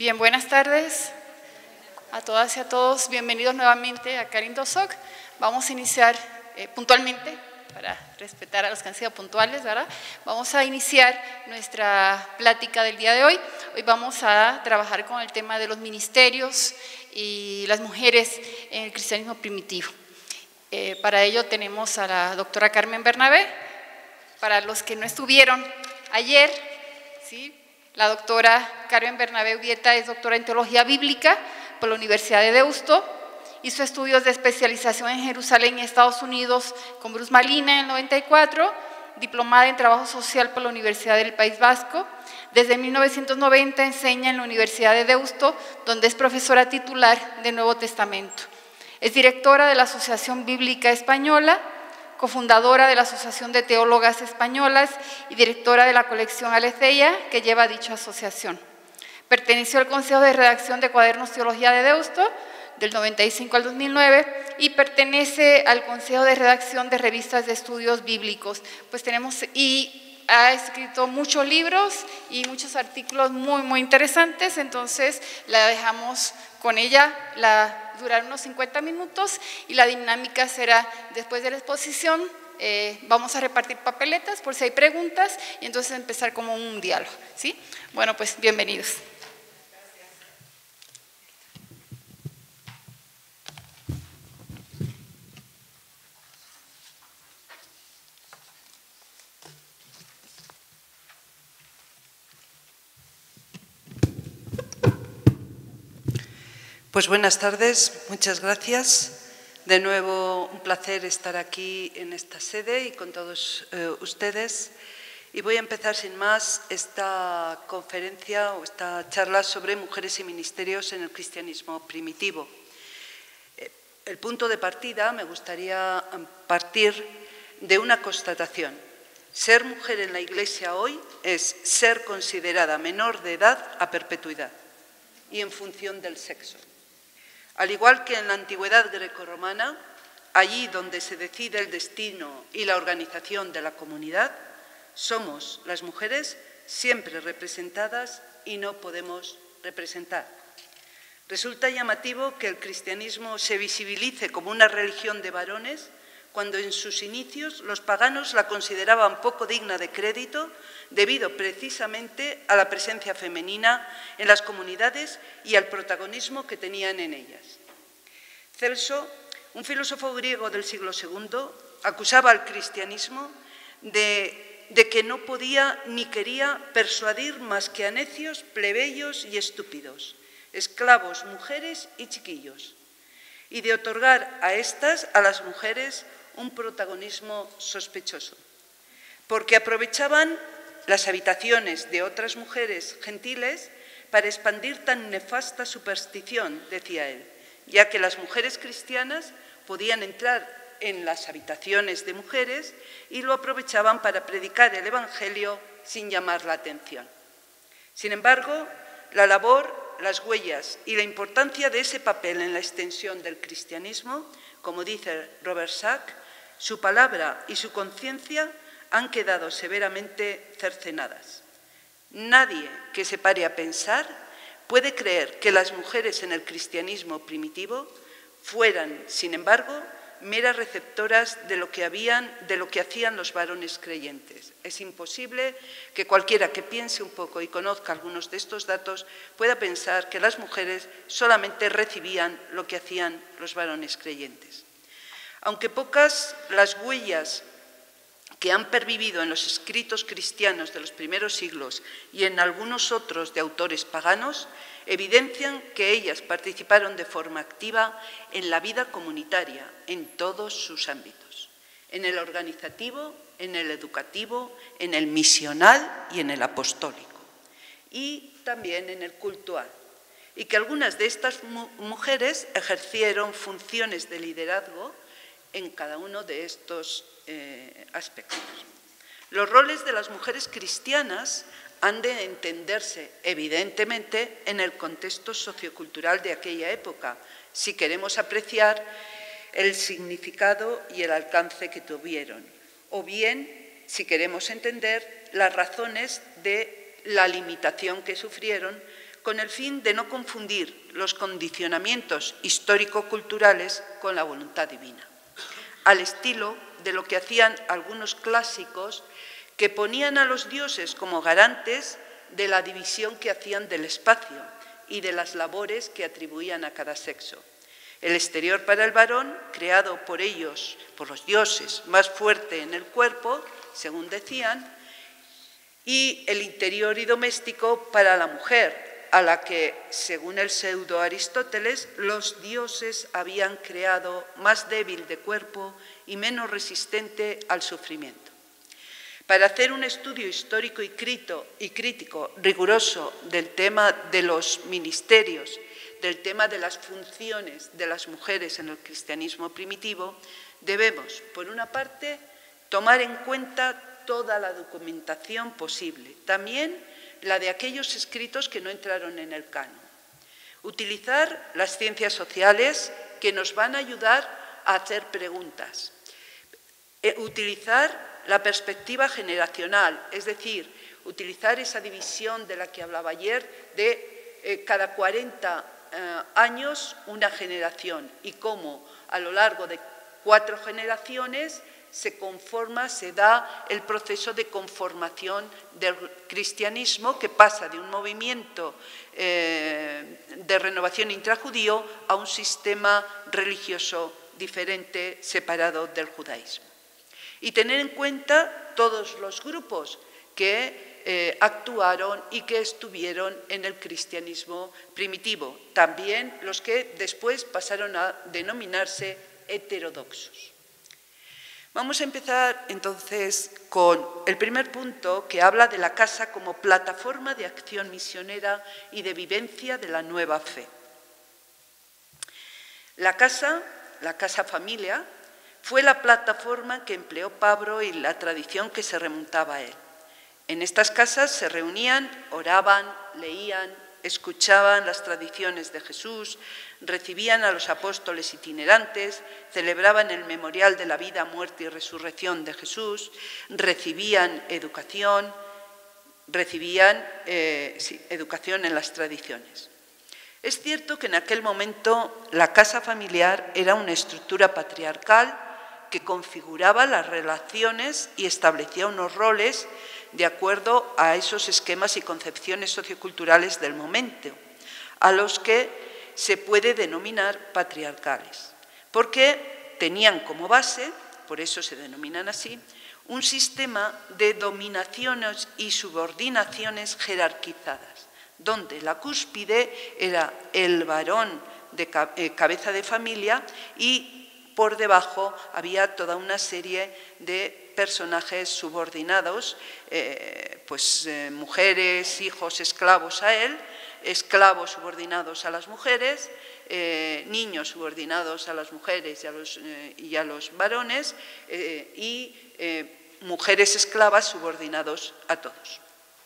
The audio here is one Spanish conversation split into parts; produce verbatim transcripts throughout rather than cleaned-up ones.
Bien, buenas tardes a todas y a todos. Bienvenidos nuevamente a Carindo Soc. Vamos a iniciar eh, puntualmente, para respetar a los que han sido puntuales, ¿verdad? Vamos a iniciar nuestra plática del día de hoy. Hoy vamos a trabajar con el tema de los ministerios y las mujeres en el cristianismo primitivo. Eh, para ello tenemos a la doctora Carmen Bernabé. Para los que no estuvieron ayer, ¿sí? La doctora Carmen Bernabé Ubieta es doctora en Teología Bíblica por la Universidad de Deusto. Hizo estudios de especialización en Jerusalén y Estados Unidos con Bruce Malina en el noventa y cuatro, diplomada en Trabajo Social por la Universidad del País Vasco. Desde mil novecientos noventa enseña en la Universidad de Deusto, donde es profesora titular de Nuevo Testamento. Es directora de la Asociación Bíblica Española, cofundadora de la Asociación de Teólogas Españolas y directora de la colección Aletheia, que lleva dicha asociación. Perteneció al Consejo de Redacción de Cuadernos Teología de Deusto, del noventa y cinco al dos mil nueve, y pertenece al Consejo de Redacción de Revistas de Estudios Bíblicos. Pues tenemos, y ha escrito muchos libros y muchos artículos muy, muy interesantes, entonces la dejamos con ella, la, durar unos cincuenta minutos, y la dinámica será, después de la exposición, eh, vamos a repartir papeletas por si hay preguntas, y entonces empezar como un diálogo, ¿sí? Bueno, pues bienvenidos. Pues buenas tardes, muchas gracias. De nuevo, un placer estar aquí en esta sede y con todos eh, ustedes. Y voy a empezar sin más esta conferencia o esta charla sobre mujeres y ministerios en el cristianismo primitivo. Eh, el punto de partida me gustaría partir de una constatación. Ser mujer en la Iglesia hoy es ser considerada menor de edad a perpetuidad y en función del sexo. Al igual que en la antigüedad grecorromana, allí donde se decide el destino y la organización de la comunidad, somos las mujeres siempre representadas y no podemos representar. Resulta llamativo que el cristianismo se visibilice como una religión de varones cuando en sus inicios los paganos la consideraban poco digna de crédito debido precisamente a la presencia femenina en las comunidades y al protagonismo que tenían en ellas. Celso, un filósofo griego del siglo segundo, acusaba al cristianismo de, de que no podía ni quería persuadir más que a necios, plebeyos y estúpidos, esclavos, mujeres y chiquillos, y de otorgar a estas, a las mujeres, un protagonismo sospechoso, porque aprovechaban las habitaciones de otras mujeres gentiles para expandir tan nefasta superstición, decía él, ya que las mujeres cristianas podían entrar en las habitaciones de mujeres y lo aprovechaban para predicar el Evangelio sin llamar la atención. Sin embargo, la labor, las huellas y la importancia de ese papel en la extensión del cristianismo, como dice Robert Sachs, su palabra y su conciencia han quedado severamente cercenadas. Nadie que se pare a pensar puede creer que las mujeres en el cristianismo primitivo fueran, sin embargo, meras receptoras de lo que habían, de lo que hacían los varones creyentes. Es imposible que cualquiera que piense un poco y conozca algunos de estos datos pueda pensar que las mujeres solamente recibían lo que hacían los varones creyentes. Aunque pocas las huellas que han pervivido en los escritos cristianos de los primeros siglos y en algunos otros de autores paganos, evidencian que ellas participaron de forma activa en la vida comunitaria, en todos sus ámbitos, en el organizativo, en el educativo, en el misional y en el apostólico, y también en el cultural, y que algunas de estas mu- mujeres ejercieron funciones de liderazgo en cada uno de estos eh, aspectos. Los roles de las mujeres cristianas han de entenderse, evidentemente, en el contexto sociocultural de aquella época, si queremos apreciar el significado y el alcance que tuvieron, o bien, si queremos entender las razones de la limitación que sufrieron con el fin de no confundir los condicionamientos histórico-culturales con la voluntad divina, al estilo de lo que hacían algunos clásicos que ponían a los dioses como garantes de la división que hacían del espacio y de las labores que atribuían a cada sexo. El exterior para el varón, creado por ellos, por los dioses, más fuerte en el cuerpo, según decían, y el interior y doméstico para la mujer, a la que, según el pseudo Aristóteles, los dioses habían creado más débil de cuerpo y menos resistente al sufrimiento. Para hacer un estudio histórico y crítico riguroso del tema de los ministerios, del tema de las funciones de las mujeres en el cristianismo primitivo, debemos, por una parte, tomar en cuenta toda la documentación posible, también la de aquellos escritos que no entraron en el canon. Utilizar las ciencias sociales que nos van a ayudar a hacer preguntas. Utilizar la perspectiva generacional, es decir, utilizar esa división de la que hablaba ayer de eh, cada cuarenta eh, años una generación y cómo a lo largo de cuatro generaciones se conforma, se da el proceso de conformación del cristianismo que pasa de un movimiento eh, de renovación intrajudío a un sistema religioso diferente, separado del judaísmo. Y tener en cuenta todos los grupos que eh, actuaron y que estuvieron en el cristianismo primitivo, también los que después pasaron a denominarse heterodoxos. Vamos a empezar entonces con el primer punto que habla de la casa como plataforma de acción misionera y de vivencia de la nueva fe. La casa, la casa familia, fue la plataforma que empleó Pablo y la tradición que se remontaba a él. En estas casas se reunían, oraban, leían, escuchaban las tradiciones de Jesús, recibían a los apóstoles itinerantes, celebraban el memorial de la vida, muerte y resurrección de Jesús, recibían educación, recibían eh, sí, educación en las tradiciones. Es cierto que en aquel momento la casa familiar era una estructura patriarcal que configuraba las relaciones y establecía unos roles de acuerdo a esos esquemas y concepciones socioculturales del momento, a los que se puede denominar patriarcales, porque tenían como base, por eso se denominan así, un sistema de dominaciones y subordinaciones jerarquizadas, donde la cúspide era el varón de cabeza de familia y por debajo había toda una serie de personajes subordinados, eh, pues eh, mujeres, hijos, esclavos a él, esclavos subordinados a las mujeres, eh, niños subordinados a las mujeres y a los, eh, y a los varones, eh, y eh, mujeres esclavas subordinados a todos.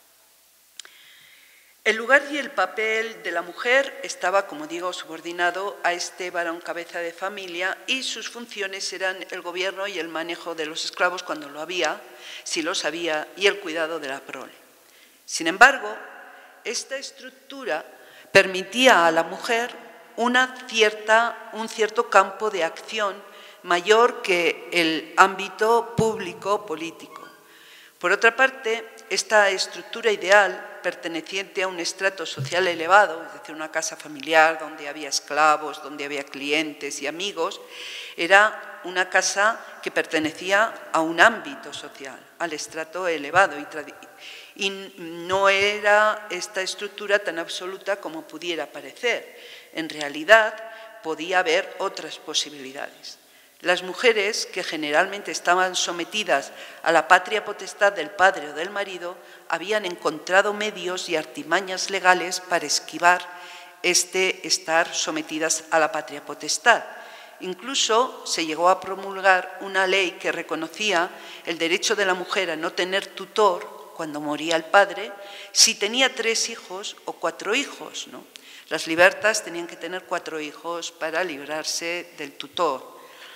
El lugar y el papel de la mujer estaba, como digo, subordinado a este varón cabeza de familia y sus funciones eran el gobierno y el manejo de los esclavos cuando lo había, si los había, y el cuidado de la prole. Sin embargo, esta estructura permitía a la mujer una cierta, un cierto campo de acción mayor que el ámbito público político. Por otra parte, esta estructura ideal perteneciente a un estrato social elevado, es decir, una casa familiar donde había esclavos, donde había clientes y amigos, era una casa que pertenecía a un ámbito social, al estrato elevado, y, y no era esta estructura tan absoluta como pudiera parecer. En realidad, podía haber otras posibilidades. Las mujeres, que generalmente estaban sometidas a la patria potestad del padre o del marido, habían encontrado medios y artimañas legales para esquivar este estar sometidas a la patria potestad. Incluso se llegó a promulgar una ley que reconocía el derecho de la mujer a no tener tutor cuando moría el padre, si tenía tres hijos o cuatro hijos, ¿no? Las libertas tenían que tener cuatro hijos para librarse del tutor.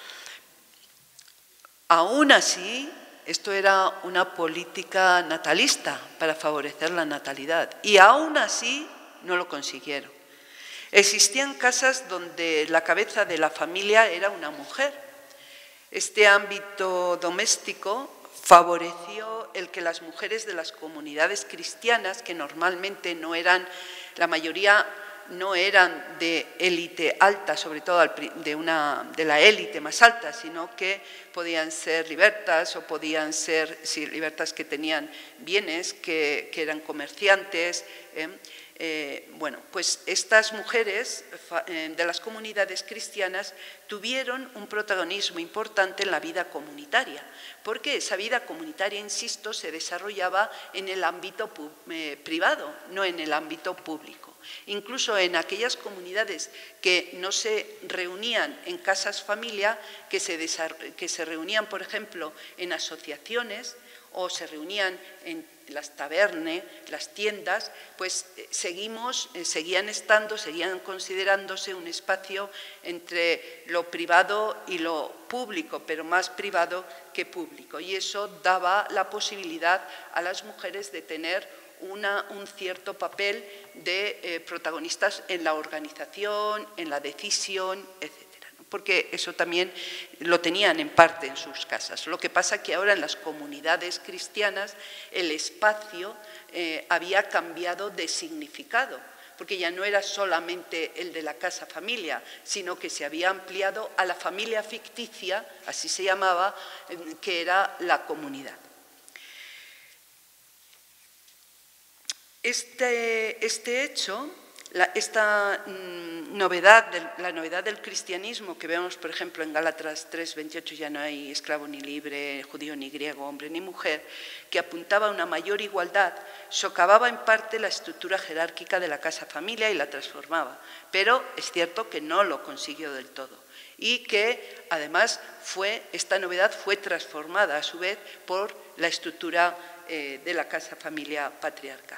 Aún así, esto era una política natalista para favorecer la natalidad. Y aún así, no lo consiguieron. Existían casas donde la cabeza de la familia era una mujer. Este ámbito doméstico favoreció el que las mujeres de las comunidades cristianas, que normalmente no eran, la mayoría no eran de élite alta, sobre todo de, una, de la élite más alta, sino que podían ser libertas o podían ser sí, libertas que tenían bienes, que, que eran comerciantes. ¿eh? Eh, bueno, pues estas mujeres eh, de las comunidades cristianas tuvieron un protagonismo importante en la vida comunitaria, porque esa vida comunitaria, insisto, se desarrollaba en el ámbito eh, privado, no en el ámbito público. Incluso en aquellas comunidades que no se reunían en casas familia, que se, que se reunían, por ejemplo, en asociaciones o se reunían en las tabernas, las tiendas, pues seguimos, seguían estando, seguían considerándose un espacio entre lo privado y lo público, pero más privado que público. Y eso daba la posibilidad a las mujeres de tener Una, un cierto papel de eh, protagonistas en la organización, en la decisión, etcétera, ¿no? Porque eso también lo tenían en parte en sus casas. Lo que pasa que ahora en las comunidades cristianas el espacio eh, había cambiado de significado, porque ya no era solamente el de la casa familia, sino que se había ampliado a la familia ficticia, así se llamaba, eh, que era la comunidad. Este, este hecho, la, esta mm, novedad, del, la novedad del cristianismo que vemos, por ejemplo, en Gálatas tres veintiocho, ya no hay esclavo ni libre, judío ni griego, hombre ni mujer, que apuntaba a una mayor igualdad, socavaba en parte la estructura jerárquica de la casa familia y la transformaba, pero es cierto que no lo consiguió del todo. Y que además fue, esta novedad fue transformada a su vez por la estructura eh, de la casa familia patriarcal.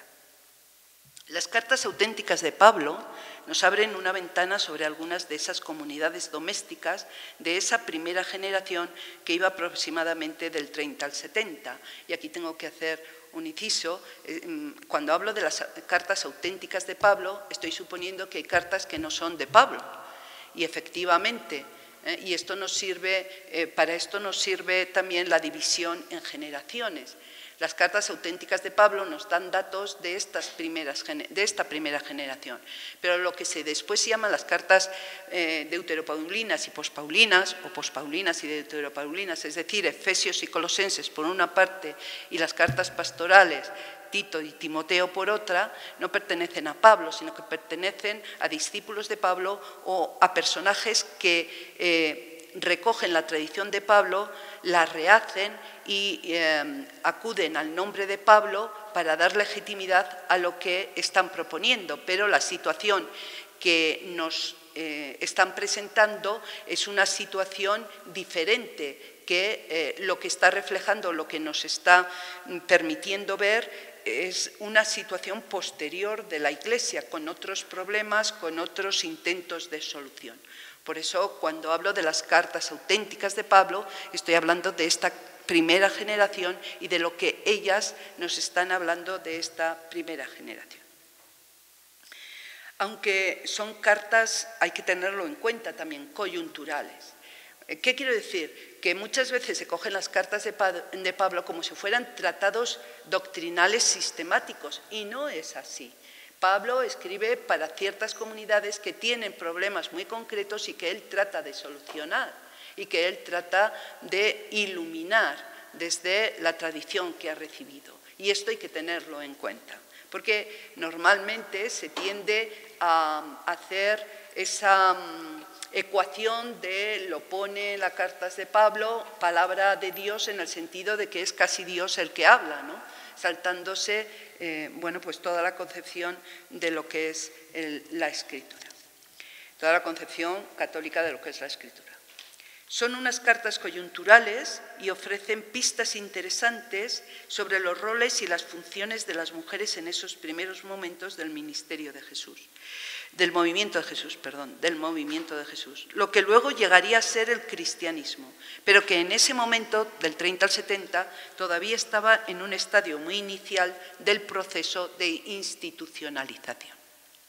Las cartas auténticas de Pablo nos abren una ventana sobre algunas de esas comunidades domésticas de esa primera generación que iba aproximadamente del treinta al setenta. Y aquí tengo que hacer un inciso. Cuando hablo de las cartas auténticas de Pablo, estoy suponiendo que hay cartas que no son de Pablo. Y efectivamente, eh, y esto nos sirve, eh, para esto nos sirve también la división en generaciones. Las cartas auténticas de Pablo nos dan datos de, estas primeras, de esta primera generación, pero lo que se después se llaman las cartas eh, deuteropaulinas y pospaulinas, o pospaulinas y deuteropaulinas, es decir, Efesios y Colosenses por una parte y las cartas pastorales, Tito y Timoteo por otra, no pertenecen a Pablo, sino que pertenecen a discípulos de Pablo o a personajes que eh, recogen la tradición de Pablo, la rehacen y eh, acuden al nombre de Pablo para dar legitimidad a lo que están proponiendo, pero la situación que nos eh, están presentando es una situación diferente, que eh, lo que está reflejando, lo que nos está permitiendo ver es una situación posterior de la Iglesia, con otros problemas, con otros intentos de solución. Por eso, cuando hablo de las cartas auténticas de Pablo, estoy hablando de esta primera generación y de lo que ellas nos están hablando de esta primera generación. Aunque son cartas, hay que tenerlo en cuenta también, coyunturales. ¿Qué quiero decir? Que muchas veces se cogen las cartas de Pablo como si fueran tratados doctrinales sistemáticos, y no es así. Pablo escribe para ciertas comunidades que tienen problemas muy concretos y que él trata de solucionar y que él trata de iluminar desde la tradición que ha recibido. Y esto hay que tenerlo en cuenta, porque normalmente se tiende a hacer esa ecuación de lo pone en las cartas de Pablo, palabra de Dios en el sentido de que es casi Dios el que habla, ¿no? Saltándose eh, bueno, pues toda la concepción de lo que es el, la Escritura, toda la concepción católica de lo que es la Escritura. Son unas cartas coyunturales y ofrecen pistas interesantes sobre los roles y las funciones de las mujeres en esos primeros momentos del ministerio de Jesús, del movimiento de Jesús, perdón, del movimiento de Jesús, lo que luego llegaría a ser el cristianismo, pero que en ese momento, del treinta al setenta, todavía estaba en un estadio muy inicial del proceso de institucionalización.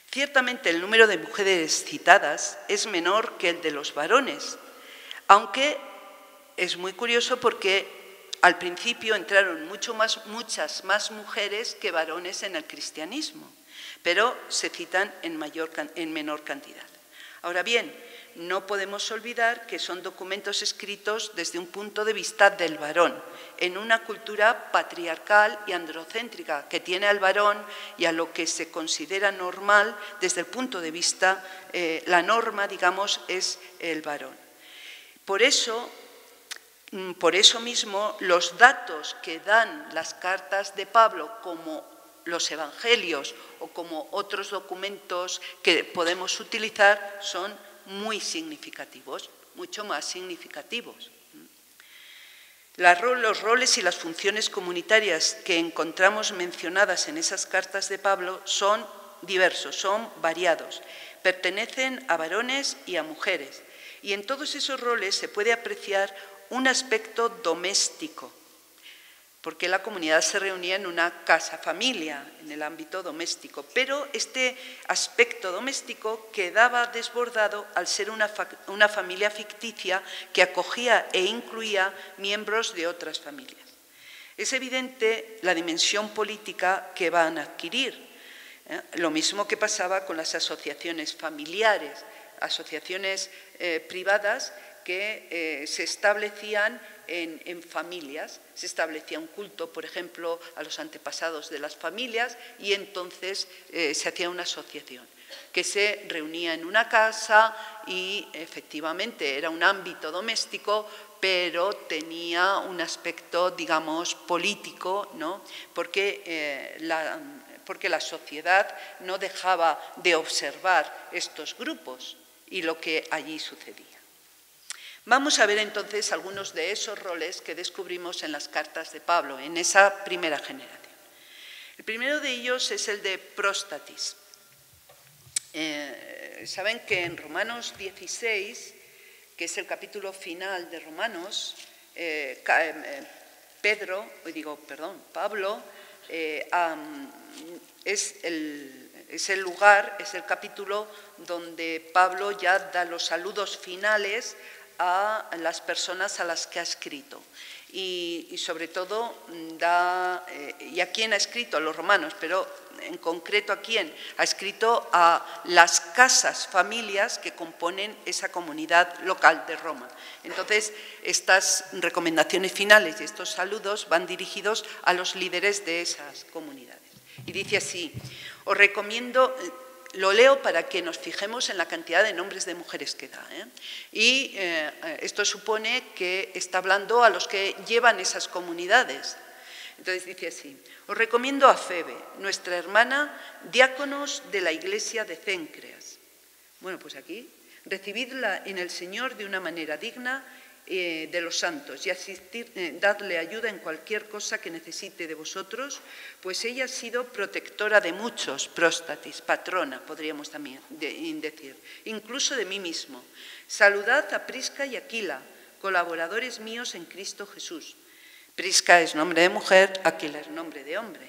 Ciertamente el número de mujeres citadas es menor que el de los varones, aunque es muy curioso porque al principio entraron mucho más, muchas más mujeres que varones en el cristianismo, pero se citan en, mayor, en menor cantidad. Ahora bien, no podemos olvidar que son documentos escritos desde un punto de vista del varón, en una cultura patriarcal y androcéntrica que tiene al varón y a lo que se considera normal desde el punto de vista, eh, la norma, digamos, es el varón. Por eso, por eso mismo, los datos que dan las cartas de Pablo como los evangelios o como otros documentos que podemos utilizar son muy significativos, mucho más significativos. Los roles y las funciones comunitarias que encontramos mencionadas en esas cartas de Pablo son diversos, son variados, pertenecen a varones y a mujeres, y en todos esos roles se puede apreciar un aspecto doméstico, porque la comunidad se reunía en una casa familia, en el ámbito doméstico, pero este aspecto doméstico quedaba desbordado al ser una, fa una familia ficticia que acogía e incluía miembros de otras familias. Es evidente la dimensión política que van a adquirir, ¿eh? Lo mismo que pasaba con las asociaciones familiares, asociaciones eh, privadas que eh, se establecían En, en familias, se establecía un culto, por ejemplo, a los antepasados de las familias y entonces eh, se hacía una asociación que se reunía en una casa y efectivamente era un ámbito doméstico, pero tenía un aspecto, digamos, político, ¿no? Porque, eh, la, porque la sociedad no dejaba de observar estos grupos y lo que allí sucedía. Vamos a ver entonces algunos de esos roles que descubrimos en las cartas de Pablo, en esa primera generación. El primero de ellos es el de próstatis. Eh, Saben que en Romanos dieciséis, que es el capítulo final de Romanos, eh, Pedro, digo, perdón, Pablo, eh, um, es el... Es el lugar, es el capítulo donde Pablo ya da los saludos finales a las personas a las que ha escrito y, y sobre todo da, eh, y a quién ha escrito, a los romanos, pero en concreto a quién, ha escrito a las casas, familias que componen esa comunidad local de Roma. Entonces, estas recomendaciones finales y estos saludos van dirigidos a los líderes de esas comunidades. Y dice así, os recomiendo... Lo leo para que nos fijemos en la cantidad de nombres de mujeres que da, ¿eh? Y eh, esto supone que está hablando a los que llevan esas comunidades. Entonces dice así, os recomiendo a Febe, nuestra hermana, diáconos de la iglesia de Céncreas. Bueno, pues aquí, recibidla en el Señor de una manera digna eh, de los santos y asistir, eh, dadle ayuda en cualquier cosa que necesite de vosotros, pues ella ha sido protectora de muchos, próstatis, patrona, podríamos también decir, incluso de mí mismo. Saludad a Prisca y Aquila, colaboradores míos en Cristo Jesús. Prisca es nombre de mujer, Aquila es nombre de hombre.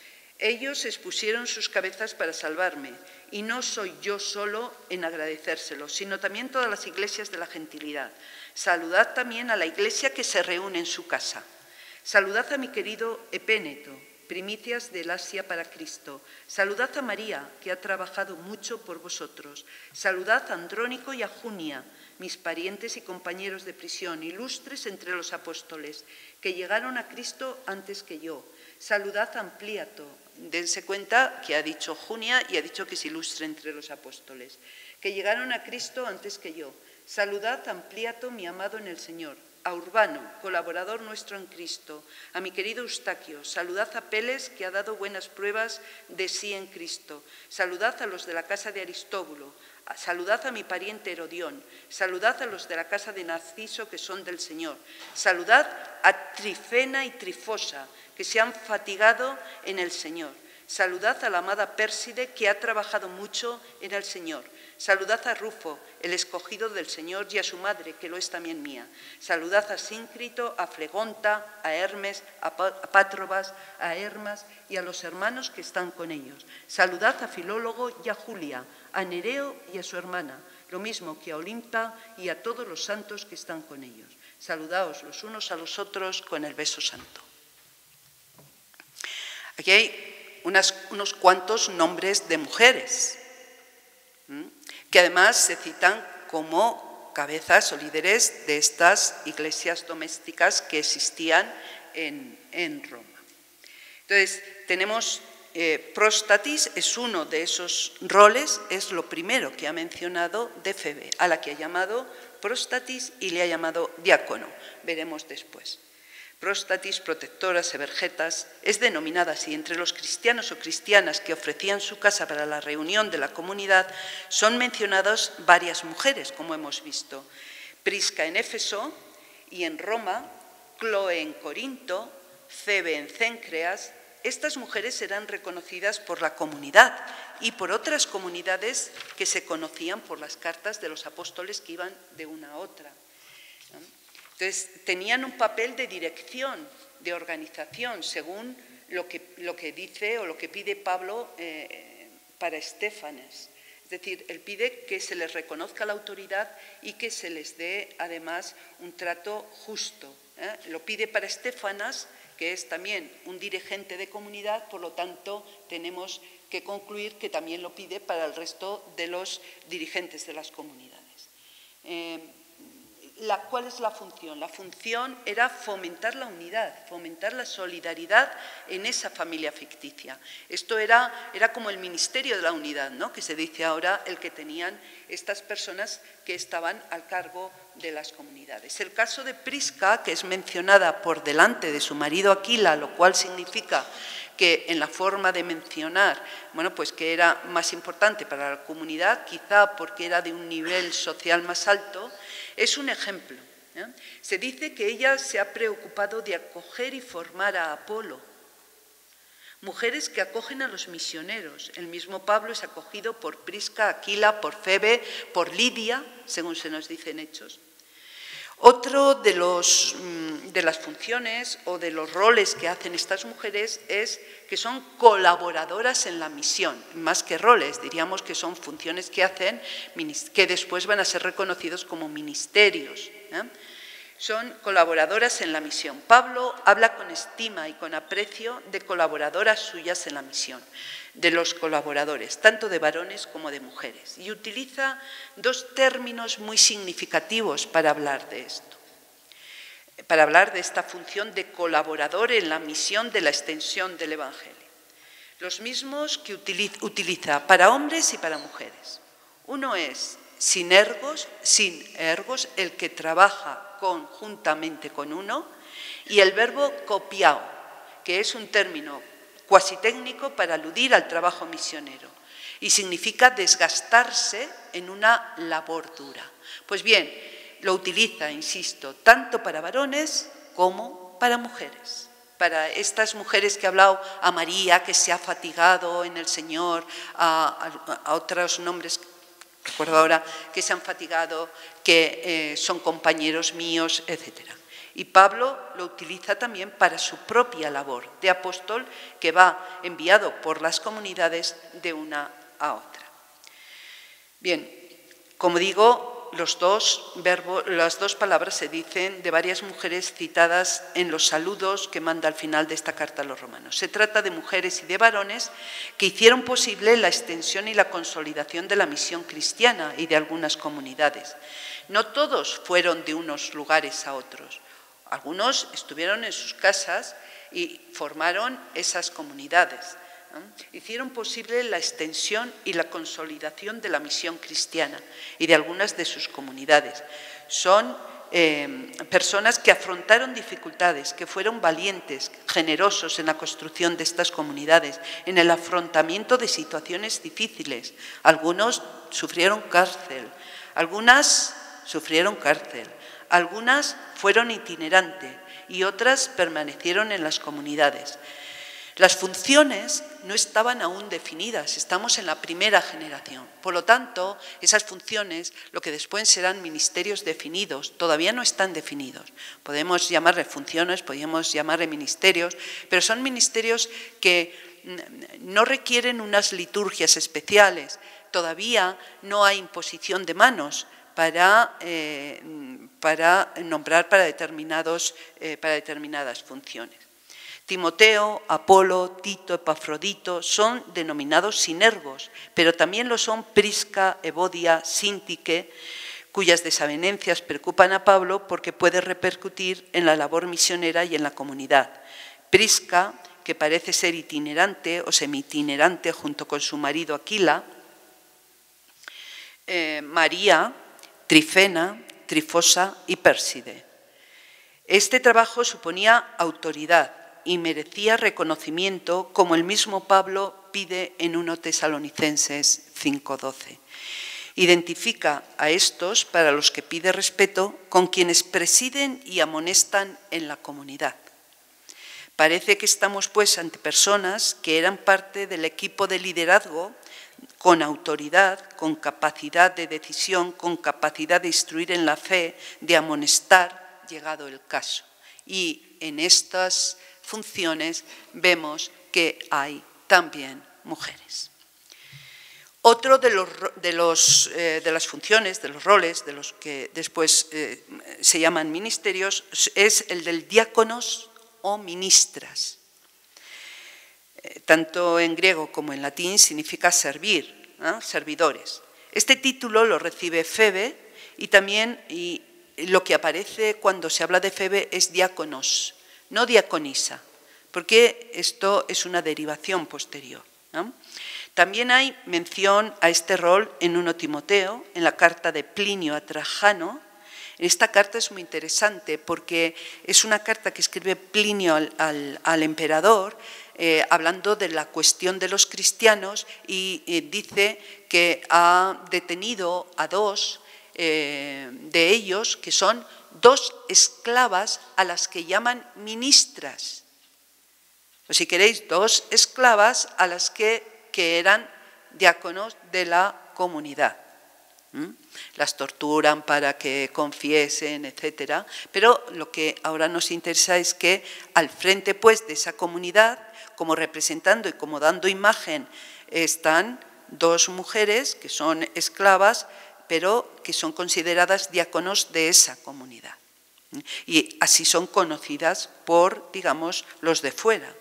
Ellos expusieron sus cabezas para salvarme, y no soy yo solo en agradecérselo, sino también todas las iglesias de la gentilidad. Saludad también a la iglesia que se reúne en su casa. Saludad a mi querido Epéneto, primicias del Asia para Cristo. Saludad a María, que ha trabajado mucho por vosotros. Saludad a Andrónico y a Junia, mis parientes y compañeros de prisión, ilustres entre los apóstoles, que llegaron a Cristo antes que yo. Saludad a Amplíato. Dense cuenta que ha dicho Junia y ha dicho que es ilustre entre los apóstoles, que llegaron a Cristo antes que yo. Saludad a Amplíato, mi amado en el Señor, a Urbano, colaborador nuestro en Cristo, a mi querido Eustaquio. Saludad a Peles, que ha dado buenas pruebas de sí en Cristo. Saludad a los de la casa de Aristóbulo. Saludad a mi pariente Herodión. Saludad a los de la casa de Narciso, que son del Señor. Saludad a Trifena y Trifosa, que se han fatigado en el Señor. Saludad a la amada Pérside, que ha trabajado mucho en el Señor. Saludad a Rufo, el escogido del Señor, y a su madre, que lo es también mía. Saludad a Síncrito, a Flegonta, a Hermes, a Pátrobas, a Hermas y a los hermanos que están con ellos. Saludad a Filólogo y a Julia, a Nereo y a su hermana, lo mismo que a Olimpa y a todos los santos que están con ellos. Saludaos los unos a los otros con el beso santo. Aquí hay unas, unos cuantos nombres de mujeres, ¿m? que además se citan como cabezas o líderes de estas iglesias domésticas que existían en, en Roma. Entonces, tenemos eh, próstatis, es uno de esos roles, es lo primero que ha mencionado de Febe, a la que ha llamado próstatis y le ha llamado diácono, veremos después. Próstatis, protectora, severgetas, es denominada así. Entre los cristianos o cristianas que ofrecían su casa para la reunión de la comunidad son mencionadas varias mujeres, como hemos visto. Prisca en Éfeso y en Roma, Cloe en Corinto, Febe en Cencreas. Estas mujeres eran reconocidas por la comunidad y por otras comunidades que se conocían por las cartas de los apóstoles que iban de una a otra. Entonces, tenían un papel de dirección, de organización, según lo que, lo que dice o lo que pide Pablo eh, para Estéfanas. Es decir, él pide que se les reconozca la autoridad y que se les dé, además, un trato justo. ¿eh? Lo pide para Estéfanas, que es también un dirigente de comunidad, por lo tanto, tenemos que concluir que también lo pide para el resto de los dirigentes de las comunidades. Eh, La, ¿Cuál es la función? La función era fomentar la unidad, fomentar la solidaridad en esa familia ficticia. Esto era, era como el ministerio de la unidad, ¿no? Que se dice ahora, el que tenían estas personas que estaban al cargo de las comunidades. El caso de Prisca, que es mencionada por delante de su marido Aquila, lo cual significa que en la forma de mencionar, bueno, pues que era más importante para la comunidad, quizá porque era de un nivel social más alto, es un ejemplo. ¿eh? Se dice que ella se ha preocupado de acoger y formar a Apolo, mujeres que acogen a los misioneros. El mismo Pablo es acogido por Prisca, Aquila, por Febe, por Lidia, según se nos dice en Hechos. Otro de, los, de las funciones o de los roles que hacen estas mujeres es que son colaboradoras en la misión, más que roles, diríamos que son funciones que hacen, que después van a ser reconocidos como ministerios. ¿eh? Son colaboradoras en la misión. Pablo habla con estima y con aprecio de colaboradoras suyas en la misión, de los colaboradores, tanto de varones como de mujeres, y utiliza dos términos muy significativos para hablar de esto, para hablar de esta función de colaborador en la misión de la extensión del Evangelio. Los mismos que utiliza para hombres y para mujeres. Uno es sinergos, sin ergos, el que trabaja conjuntamente con uno, y el verbo copiao, que es un término cuasi técnico para aludir al trabajo misionero y significa desgastarse en una labor dura. Pues bien, lo utiliza, insisto, tanto para varones como para mujeres. Para estas mujeres que ha hablado, a María, que se ha fatigado en el Señor, a, a, a otros nombres, recuerdo ahora, que se han fatigado, que eh, son compañeros míos, etcétera. Y Pablo lo utiliza también para su propia labor de apóstol, que va enviado por las comunidades de una a otra. Bien, como digo, los dos verbos, las dos palabras se dicen de varias mujeres citadas en los saludos que manda al final de esta carta a los romanos. Se trata de mujeres y de varones que hicieron posible la extensión y la consolidación de la misión cristiana y de algunas comunidades. No todos fueron de unos lugares a otros. Algunos estuvieron en sus casas y formaron esas comunidades. ¿no? Hicieron posible la extensión y la consolidación de la misión cristiana y de algunas de sus comunidades. Son eh, personas que afrontaron dificultades, que fueron valientes, generosos en la construcción de estas comunidades, en el afrontamiento de situaciones difíciles. Algunos sufrieron cárcel, algunas sufrieron cárcel. Algunas fueron itinerantes y otras permanecieron en las comunidades. Las funciones no estaban aún definidas, estamos en la primera generación. Por lo tanto, esas funciones, lo que después serán ministerios definidos, todavía no están definidos. Podemos llamarle funciones, podemos llamarle ministerios, pero son ministerios que no requieren unas liturgias especiales. Todavía no hay imposición de manos para, eh, para nombrar para, determinados, eh, para determinadas funciones. Timoteo, Apolo, Tito, Epafrodito son denominados sinergos, pero también lo son Prisca, Evodia, Síntique, cuyas desavenencias preocupan a Pablo porque puede repercutir en la labor misionera y en la comunidad. Prisca, que parece ser itinerante o semi-itinerante junto con su marido Aquila, eh, María, Trifena, Trifosa y Pérside. Este trabajo suponía autoridad y merecía reconocimiento, como el mismo Pablo pide en primera Tesalonicenses cinco doce. Identifica a estos, para los que pide respeto, con quienes presiden y amonestan en la comunidad. Parece que estamos pues ante personas que eran parte del equipo de liderazgo, con autoridad, con capacidad de decisión, con capacidad de instruir en la fe, de amonestar, llegado el caso. Y en estas funciones vemos que hay también mujeres. Otro de, los, de, los, eh, de las funciones, de los roles, de los que después eh, se llaman ministerios, es el del diáconos o ministras. Eh, tanto en griego como en latín significa servir, ¿no? Servidores. Este título lo recibe Febe y también y lo que aparece cuando se habla de Febe es diáconos, no diaconisa, porque esto es una derivación posterior, ¿no? También hay mención a este rol en primera Timoteo, en la carta de Plinio a Trajano. Esta carta es muy interesante porque es una carta que escribe Plinio al, al, al emperador, eh, hablando de la cuestión de los cristianos y eh, dice que ha detenido a dos eh, de ellos, que son dos esclavas a las que llaman ministras. O si queréis, dos esclavas a las que que eran diáconos de la comunidad. ¿Mm? Las torturan para que confiesen, etcétera. Pero lo que ahora nos interesa es que al frente pues, de esa comunidad, como representando y como dando imagen, están dos mujeres que son esclavas, pero que son consideradas diáconos de esa comunidad. Y así son conocidas por, digamos, los de fuera.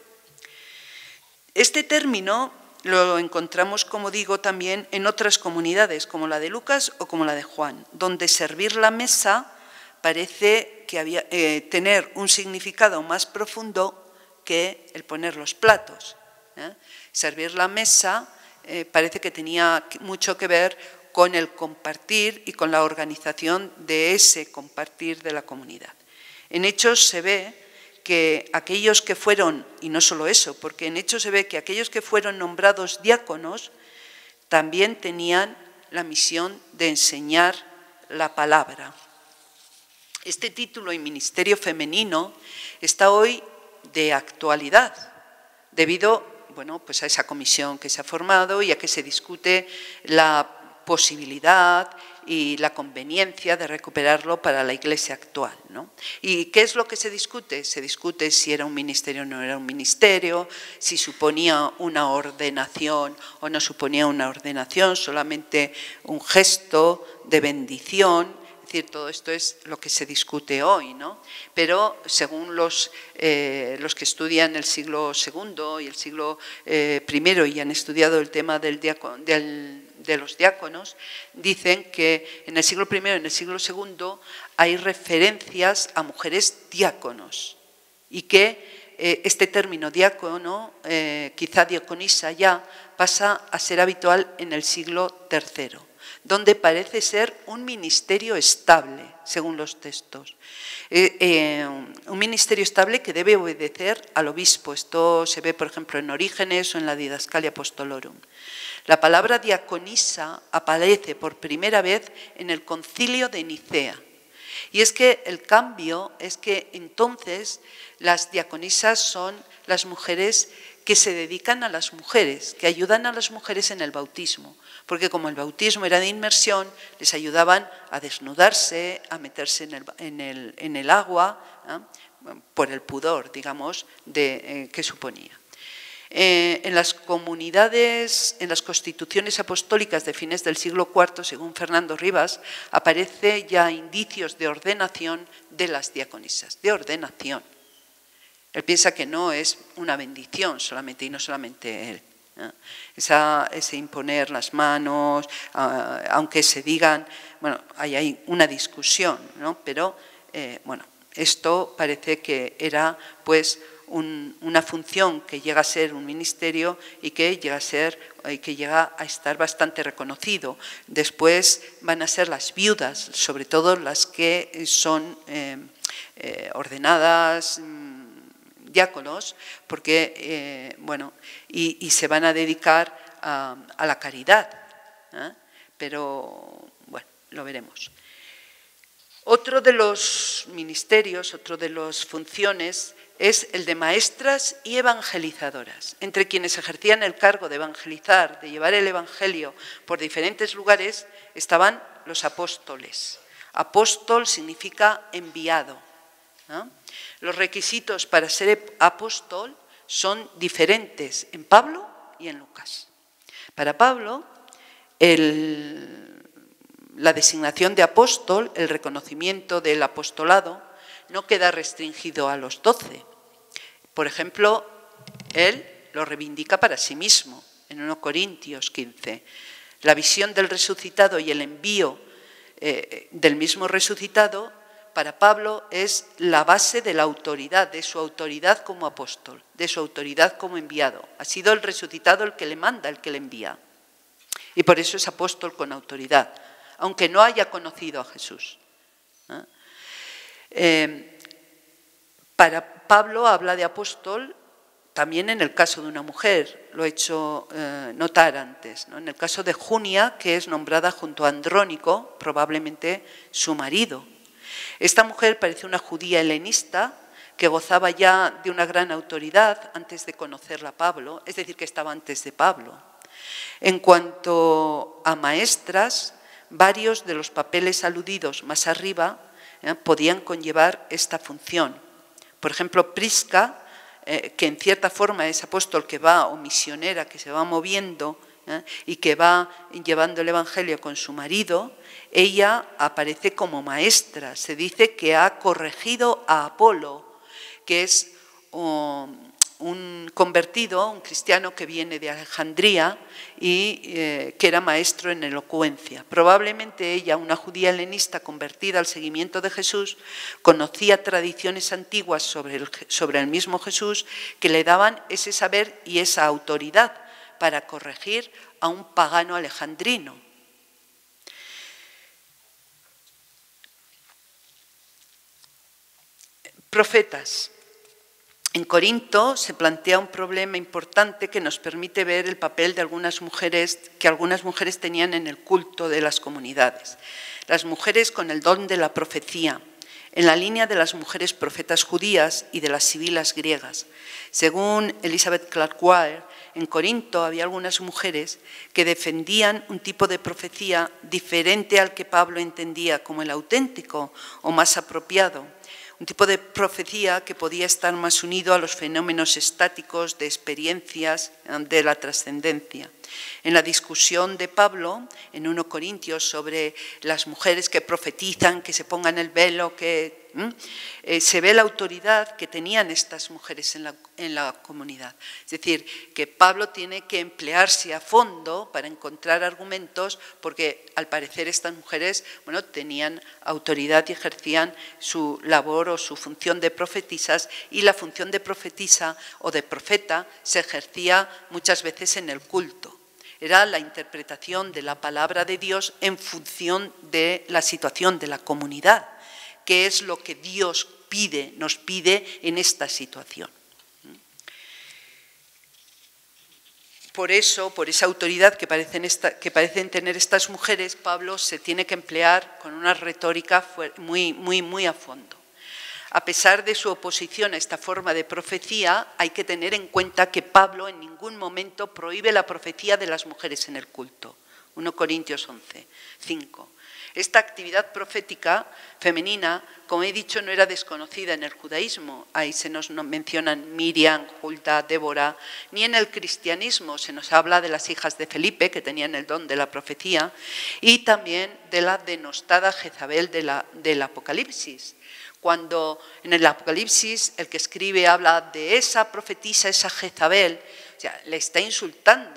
Este término lo encontramos, como digo, también en otras comunidades, como la de Lucas o como la de Juan, donde servir la mesa parece que había, eh, tener un significado más profundo que el poner los platos. ¿eh? Servir la mesa eh, parece que tenía mucho que ver con el compartir y con la organización de ese compartir de la comunidad. En Hechos se ve que aquellos que fueron, y no solo eso, porque en Hechos se ve que aquellos que fueron nombrados diáconos también tenían la misión de enseñar la palabra. Este título y ministerio femenino está hoy de actualidad, debido bueno, pues a esa comisión que se ha formado y a que se discute la posibilidad y la conveniencia de recuperarlo para la Iglesia actual, ¿no? ¿Y qué es lo que se discute? Se discute si era un ministerio o no era un ministerio, si suponía una ordenación o no suponía una ordenación, solamente un gesto de bendición. Es decir, todo esto es lo que se discute hoy, ¿no? Pero según los, eh, los que estudian el siglo segundo y el siglo eh, primero y han estudiado el tema del diácono, del de los diáconos, dicen que en el siglo primero y en el siglo segundo hay referencias a mujeres diáconos y que eh, este término diácono, eh, quizá diaconisa ya, pasa a ser habitual en el siglo tercero, donde parece ser un ministerio estable, según los textos. Eh, eh, un ministerio estable que debe obedecer al obispo. Esto se ve, por ejemplo, en Orígenes o en la Didascalia Apostolorum. La palabra diaconisa aparece por primera vez en el Concilio de Nicea. Y es que el cambio es que entonces las diaconisas son las mujeres que se dedican a las mujeres, que ayudan a las mujeres en el bautismo, porque como el bautismo era de inmersión, les ayudaban a desnudarse, a meterse en el, en el, en el agua, ¿eh? por el pudor, digamos, de, eh, que suponía. Eh, en las comunidades, en las constituciones apostólicas de fines del siglo cuarto, según Fernando Rivas, aparece ya indicios de ordenación de las diaconisas, de ordenación. Él piensa que no es una bendición solamente, y no solamente él. ¿eh? Esa, ese imponer las manos, uh, aunque se digan, bueno, hay, hay una discusión, ¿no? Pero, eh, bueno, esto parece que era, pues, Un, una función que llega a ser un ministerio y que llega a ser, que llega a estar bastante reconocido. Después van a ser las viudas, sobre todo las que son eh, eh, ordenadas mm, diáconos, porque eh, bueno, y, y se van a dedicar a, a la caridad, ¿eh? Pero bueno, lo veremos. Otro de los ministerios, otro de las funciones es el de maestras y evangelizadoras. Entre quienes ejercían el cargo de evangelizar, de llevar el evangelio por diferentes lugares, estaban los apóstoles. Apóstol significa enviado, ¿no? Los requisitos para ser apóstol son diferentes en Pablo y en Lucas. Para Pablo, el, la designación de apóstol, el reconocimiento del apostolado, no queda restringido a los doce. Por ejemplo, él lo reivindica para sí mismo en primero Corintios quince. La visión del resucitado y el envío eh, del mismo resucitado para Pablo es la base de la autoridad, de su autoridad como apóstol, de su autoridad como enviado. Ha sido el resucitado el que le manda, el que le envía. Y por eso es apóstol con autoridad, aunque no haya conocido a Jesús. ¿Eh? Eh, para Pablo habla de apóstol también en el caso de una mujer, lo he hecho eh, notar antes, ¿no? En el caso de Junia, que es nombrada junto a Andrónico, probablemente su marido. Esta mujer parece una judía helenista que gozaba ya de una gran autoridad antes de conocerla a Pablo, es decir, que estaba antes de Pablo. En cuanto a maestras, varios de los papeles aludidos más arriba eh, podían conllevar esta función. Por ejemplo, Prisca, eh, que en cierta forma es apóstol que va, o misionera que se va moviendo eh, y que va llevando el evangelio con su marido, ella aparece como maestra. Se dice que ha corregido a Apolo, que es oh, un convertido, un cristiano que viene de Alejandría y eh, que era maestro en elocuencia. Probablemente ella, una judía helenista convertida al seguimiento de Jesús, conocía tradiciones antiguas sobre el, sobre el mismo Jesús que le daban ese saber y esa autoridad para corregir a un pagano alejandrino. Profetas. En Corinto se plantea un problema importante que nos permite ver el papel de algunas mujeres, que algunas mujeres tenían en el culto de las comunidades. Las mujeres con el don de la profecía, en la línea de las mujeres profetas judías y de las sibilas griegas. Según Elizabeth Clark-Ware, en Corinto había algunas mujeres que defendían un tipo de profecía diferente al que Pablo entendía como el auténtico o más apropiado. Un tipo de profecía que podía estar más unido a los fenómenos estáticos de experiencias de la trascendencia. En la discusión de Pablo, en primero Corintios, sobre las mujeres que profetizan, que se pongan el velo, que eh, se ve la autoridad que tenían estas mujeres en la, en la comunidad. Es decir, que Pablo tiene que emplearse a fondo para encontrar argumentos, porque al parecer estas mujeres, bueno, tenían autoridad y ejercían su labor o su función de profetisas, y la función de profetisa o de profeta se ejercía muchas veces en el culto. Era la interpretación de la palabra de Dios en función de la situación de la comunidad, que es lo que Dios pide, nos pide en esta situación. Por eso, por esa autoridad que parecen, esta, que parecen tener estas mujeres, Pablo se tiene que emplear con una retórica muy, muy, muy a fondo. A pesar de su oposición a esta forma de profecía, hay que tener en cuenta que Pablo en ningún momento prohíbe la profecía de las mujeres en el culto. primera Corintios once, cinco. Esta actividad profética femenina, como he dicho, no era desconocida en el judaísmo. Ahí se nos mencionan Miriam, Hulda, Débora. Ni en el cristianismo se nos habla de las hijas de Felipe, que tenían el don de la profecía, y también de la denostada Jezabel de la, del Apocalipsis. Cuando en el Apocalipsis el que escribe habla de esa profetisa, esa Jezabel, o sea, le está insultando.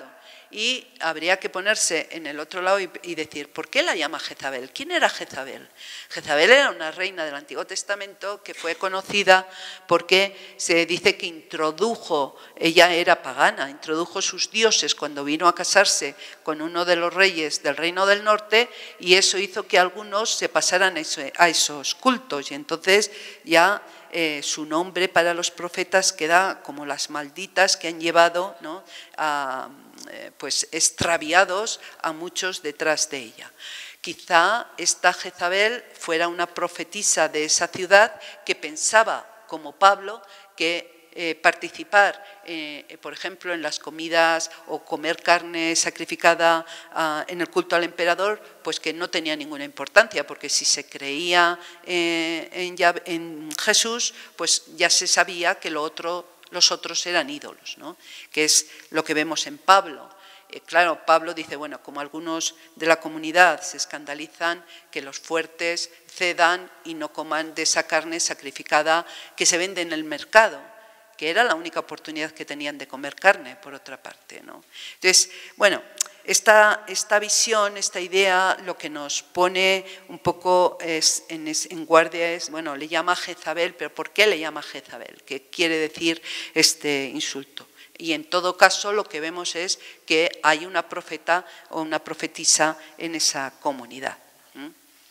Y habría que ponerse en el otro lado y, y decir, ¿por qué la llama Jezabel? ¿Quién era Jezabel? Jezabel era una reina del Antiguo Testamento que fue conocida porque se dice que introdujo, ella era pagana, introdujo sus dioses cuando vino a casarse con uno de los reyes del Reino del Norte, y eso hizo que algunos se pasaran a, ese, a esos cultos, y entonces ya eh, su nombre para los profetas queda como las malditas que han llevado, ¿no?, a... pues extraviados a muchos detrás de ella. Quizá esta Jezabel fuera una profetisa de esa ciudad que pensaba, como Pablo, que eh, participar, eh, por ejemplo, en las comidas o comer carne sacrificada uh, en el culto al emperador, pues que no tenía ninguna importancia, porque si se creía eh, en, en Jesús, pues ya se sabía que lo otro los otros eran ídolos, ¿no?, que es lo que vemos en Pablo. Eh, claro, Pablo dice, bueno, como algunos de la comunidad se escandalizan que los fuertes cedan y no coman de esa carne sacrificada que se vende en el mercado, que era la única oportunidad que tenían de comer carne, por otra parte, ¿no? Entonces, bueno, esta, esta visión, esta idea, lo que nos pone un poco es, en, es, en guardia es, bueno, le llama Jezabel, pero ¿por qué le llama Jezabel? ¿Qué quiere decir este insulto? Y en todo caso lo que vemos es que hay una profeta o una profetisa en esa comunidad. ¿Mm?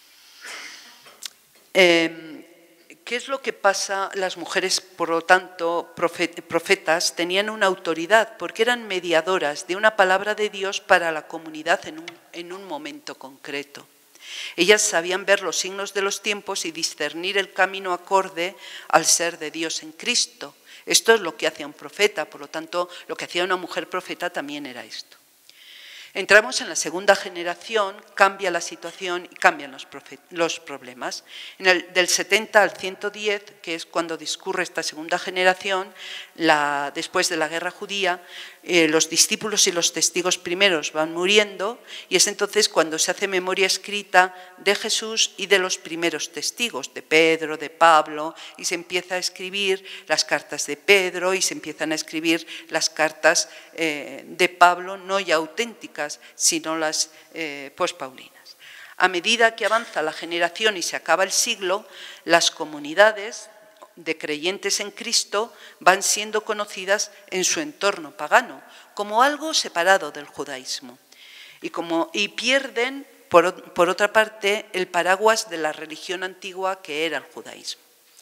Eh, ¿Qué es lo que pasa? Las mujeres, por lo tanto, profetas, tenían una autoridad porque eran mediadoras de una palabra de Dios para la comunidad en un, en un momento concreto. Ellas sabían ver los signos de los tiempos y discernir el camino acorde al ser de Dios en Cristo. Esto es lo que hacía un profeta, por lo tanto, lo que hacía una mujer profeta también era esto. Entramos en la segunda generación, cambia la situación y cambian los, los problemas. En el, del setenta al ciento diez, que es cuando discurre esta segunda generación, la, después de la guerra judía, eh, los discípulos y los testigos primeros van muriendo, y es entonces cuando se hace memoria escrita de Jesús y de los primeros testigos, de Pedro, de Pablo, y se empieza a escribir las cartas de Pedro y se empiezan a escribir las cartas eh, de Pablo, no ya auténticas, sino las eh, pospaulinas. A medida que avanza la generación y se acaba el siglo, las comunidades de creyentes en Cristo van siendo conocidas en su entorno pagano como algo separado del judaísmo y, como, y pierden, por, por otra parte, el paraguas de la religión antigua que era el judaísmo.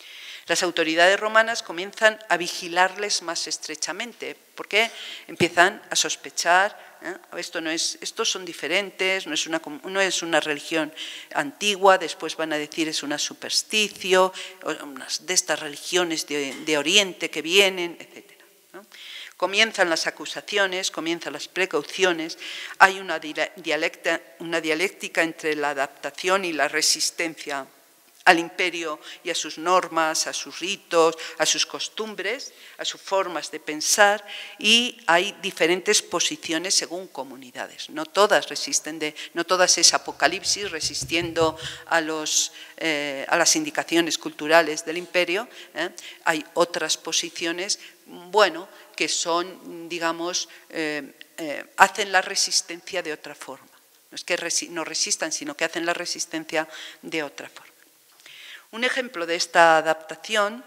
Las autoridades romanas comienzan a vigilarles más estrechamente porque empiezan a sospechar, ¿eh? Esto no es, estos son diferentes, no es, una, no es una religión antigua, después van a decir es una supersticio, unas de estas religiones de, de Oriente que vienen, etcétera, ¿no? Comienzan las acusaciones, comienzan las precauciones, hay una, dialecta, una dialéctica entre la adaptación y la resistencia al imperio y a sus normas, a sus ritos, a sus costumbres, a sus formas de pensar, y hay diferentes posiciones según comunidades. No todas resisten, de, no todas es Apocalipsis resistiendo a, los, eh, a las indicaciones culturales del imperio, ¿eh? Hay otras posiciones, bueno, que son, digamos, eh, eh, hacen la resistencia de otra forma. No es que resi- no resistan, sino que hacen la resistencia de otra forma. Un ejemplo de esta adaptación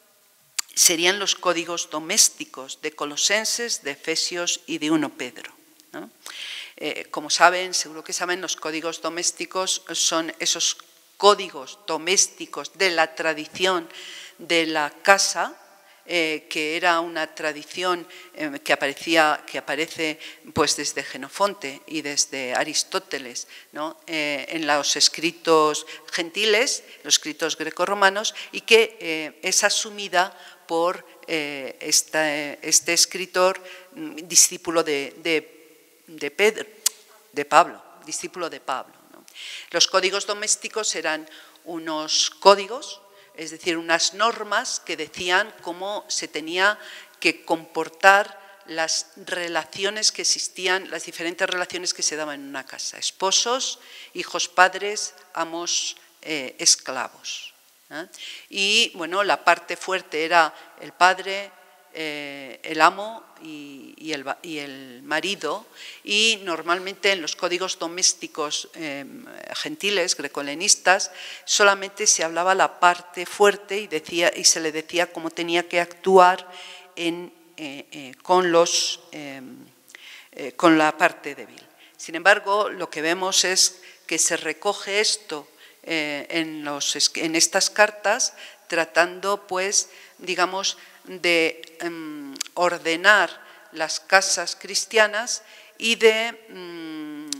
serían los códigos domésticos de Colosenses, de Efesios y de primera Pedro, ¿no? Eh, como saben, seguro que saben, los códigos domésticos son esos códigos domésticos de la tradición de la casa eh, que era una tradición eh, que, aparecía, que aparece pues, desde Jenofonte y desde Aristóteles, ¿no? eh, en los escritos gentiles, los escritos grecorromanos, y que eh, es asumida por eh, esta, este escritor, discípulo de, de, de, Pedro, de Pablo, discípulo de Pablo, ¿no? Los códigos domésticos eran unos códigos, es decir, unas normas que decían cómo se tenía que comportar las relaciones que existían, las diferentes relaciones que se daban en una casa: esposos, hijos, padres, amos, eh, esclavos. ¿eh? Y bueno, la parte fuerte era el padre, eh, el amo y, y, el, y el marido, y normalmente en los códigos domésticos eh, gentiles, grecohelenistas, solamente se hablaba la parte fuerte y, decía, y se le decía cómo tenía que actuar en, eh, eh, con, los, eh, eh, con la parte débil. Sin embargo, lo que vemos es que se recoge esto eh, en, los, en estas cartas, tratando, pues, digamos, de um, ordenar las casas cristianas y de um,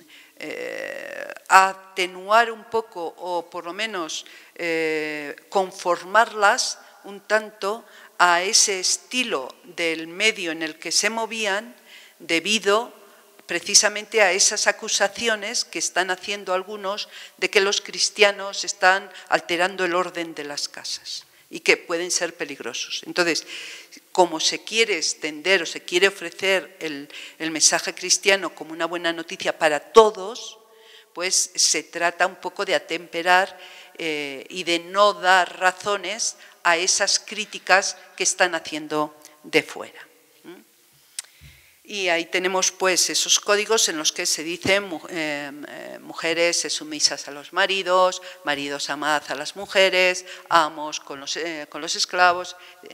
eh, atenuar un poco, o por lo menos eh, conformarlas un tanto a ese estilo del medio en el que se movían, debido precisamente a esas acusaciones que están haciendo algunos de que los cristianos están alterando el orden de las casas y que pueden ser peligrosos. Entonces, como se quiere extender o se quiere ofrecer el, el mensaje cristiano como una buena noticia para todos, pues se trata un poco de atemperar eh, y de no dar razones a esas críticas que están haciendo de fuera. Y ahí tenemos pues esos códigos en los que se dice eh, eh, mujeres sed sumisas a los maridos, maridos amad a las mujeres, amos con los, eh, con los esclavos.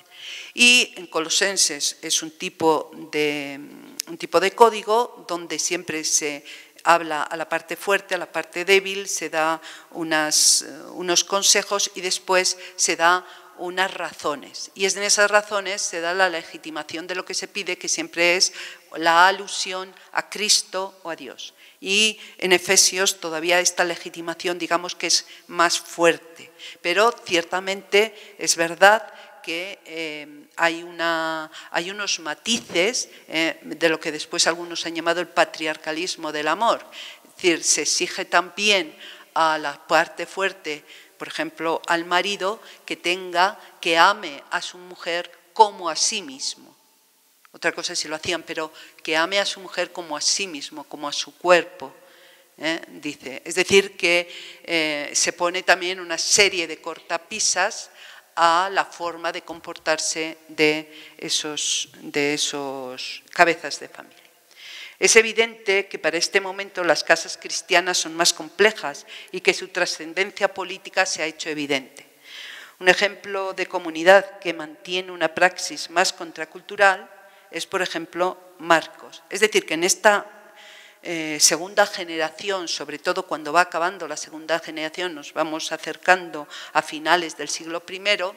Y en Colosenses es un tipo, de, un tipo de código donde siempre se habla a la parte fuerte, a la parte débil, se da unas, unos consejos y después se da unas razones. Y es en esas razones se da la legitimación de lo que se pide, que siempre es la alusión a Cristo o a Dios. Y en Efesios todavía esta legitimación, digamos que es más fuerte. Pero ciertamente es verdad que eh, hay, una, hay unos matices eh, de lo que después algunos han llamado el patriarcalismo del amor. Es decir, se exige también a la parte fuerte, por ejemplo, al marido, que tenga, que ame a su mujer como a sí mismo. Otra cosa es si lo hacían, pero que ame a su mujer como a sí mismo, como a su cuerpo, ¿eh? dice. Es decir, que eh, se pone también una serie de cortapisas a la forma de comportarse de esos, de esos cabezas de familia. Es evidente que para este momento las casas cristianas son más complejas y que su trascendencia política se ha hecho evidente. Un ejemplo de comunidad que mantiene una praxis más contracultural es, por ejemplo, Marcos. Es decir, que en esta eh, segunda generación, sobre todo cuando va acabando la segunda generación, nos vamos acercando a finales del siglo primero,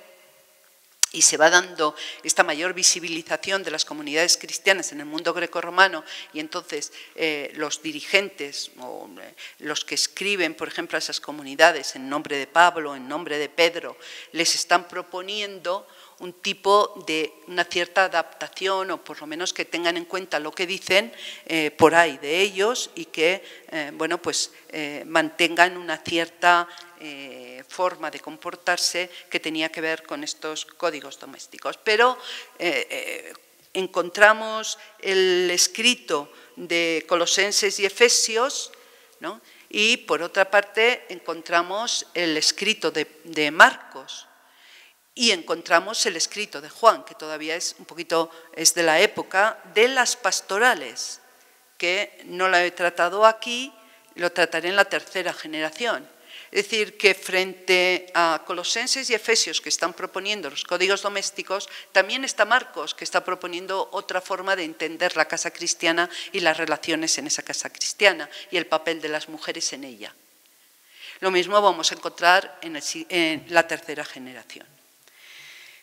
y se va dando esta mayor visibilización de las comunidades cristianas en el mundo grecorromano, y entonces eh, los dirigentes o eh, los que escriben, por ejemplo, a esas comunidades en nombre de Pablo, en nombre de Pedro, les están proponiendo un tipo de una cierta adaptación, o por lo menos que tengan en cuenta lo que dicen eh, por ahí de ellos, y que eh, bueno, pues, eh, mantengan una cierta eh, forma de comportarse que tenía que ver con estos códigos domésticos. Pero eh, eh, encontramos el escrito de Colosenses y Efesios, ¿no? Y por otra parte encontramos el escrito de, de Marcos. Y encontramos el escrito de Juan, que todavía es un poquito, es de la época de las pastorales, que no lo he tratado aquí, lo trataré en la tercera generación. Es decir, que frente a Colosenses y Efesios, que están proponiendo los códigos domésticos, también está Marcos, que está proponiendo otra forma de entender la casa cristiana y las relaciones en esa casa cristiana y el papel de las mujeres en ella. Lo mismo vamos a encontrar en, el, en la tercera generación.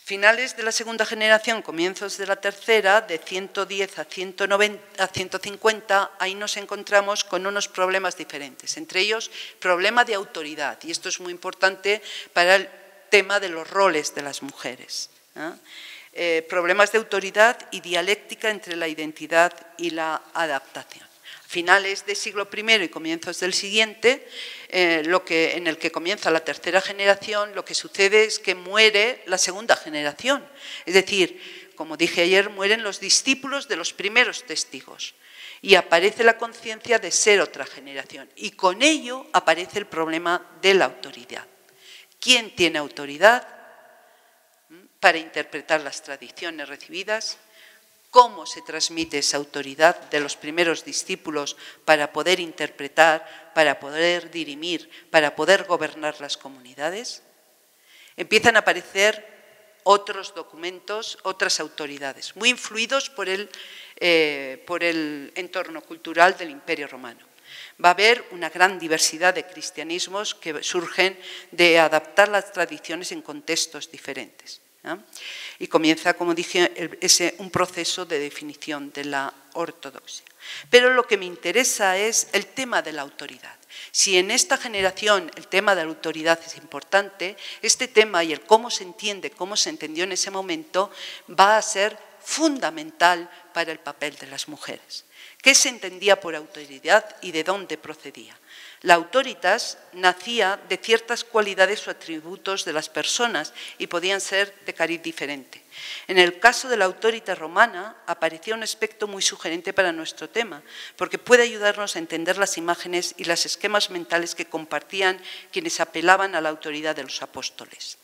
Finales de la segunda generación, comienzos de la tercera, de ciento diez a ciento noventa, a ciento cincuenta, ahí nos encontramos con unos problemas diferentes, entre ellos problema de autoridad, y esto es muy importante para el tema de los roles de las mujeres. ¿eh? Eh, problemas de autoridad y dialéctica entre la identidad y la adaptación. Finales del siglo primero y comienzos del siguiente, eh, lo que, en el que comienza la tercera generación, lo que sucede es que muere la segunda generación. Es decir, como dije ayer, mueren los discípulos de los primeros testigos y aparece la conciencia de ser otra generación. Y con ello aparece el problema de la autoridad. ¿Quién tiene autoridad para interpretar las tradiciones recibidas? ¿Cómo se transmite esa autoridad de los primeros discípulos para poder interpretar, para poder dirimir, para poder gobernar las comunidades? Empiezan a aparecer otros documentos, otras autoridades, muy influidos por el, eh, por el entorno cultural del Imperio Romano. Va a haber una gran diversidad de cristianismos que surgen de adaptar las tradiciones en contextos diferentes. ¿eh? Y comienza, como dije, ese, un proceso de definición de la ortodoxia. Pero lo que me interesa es el tema de la autoridad. Si en esta generación el tema de la autoridad es importante, este tema y el cómo se entiende, cómo se entendió en ese momento, va a ser fundamental para el papel de las mujeres. ¿Qué se entendía por autoridad y de dónde procedía? La autoritas nacía de ciertas cualidades o atributos de las personas y podían ser de cariz diferente. En el caso de la autoritas romana aparecía un aspecto muy sugerente para nuestro tema, porque puede ayudarnos a entender las imágenes y los esquemas mentales que compartían quienes apelaban a la autoridad de los apóstoles.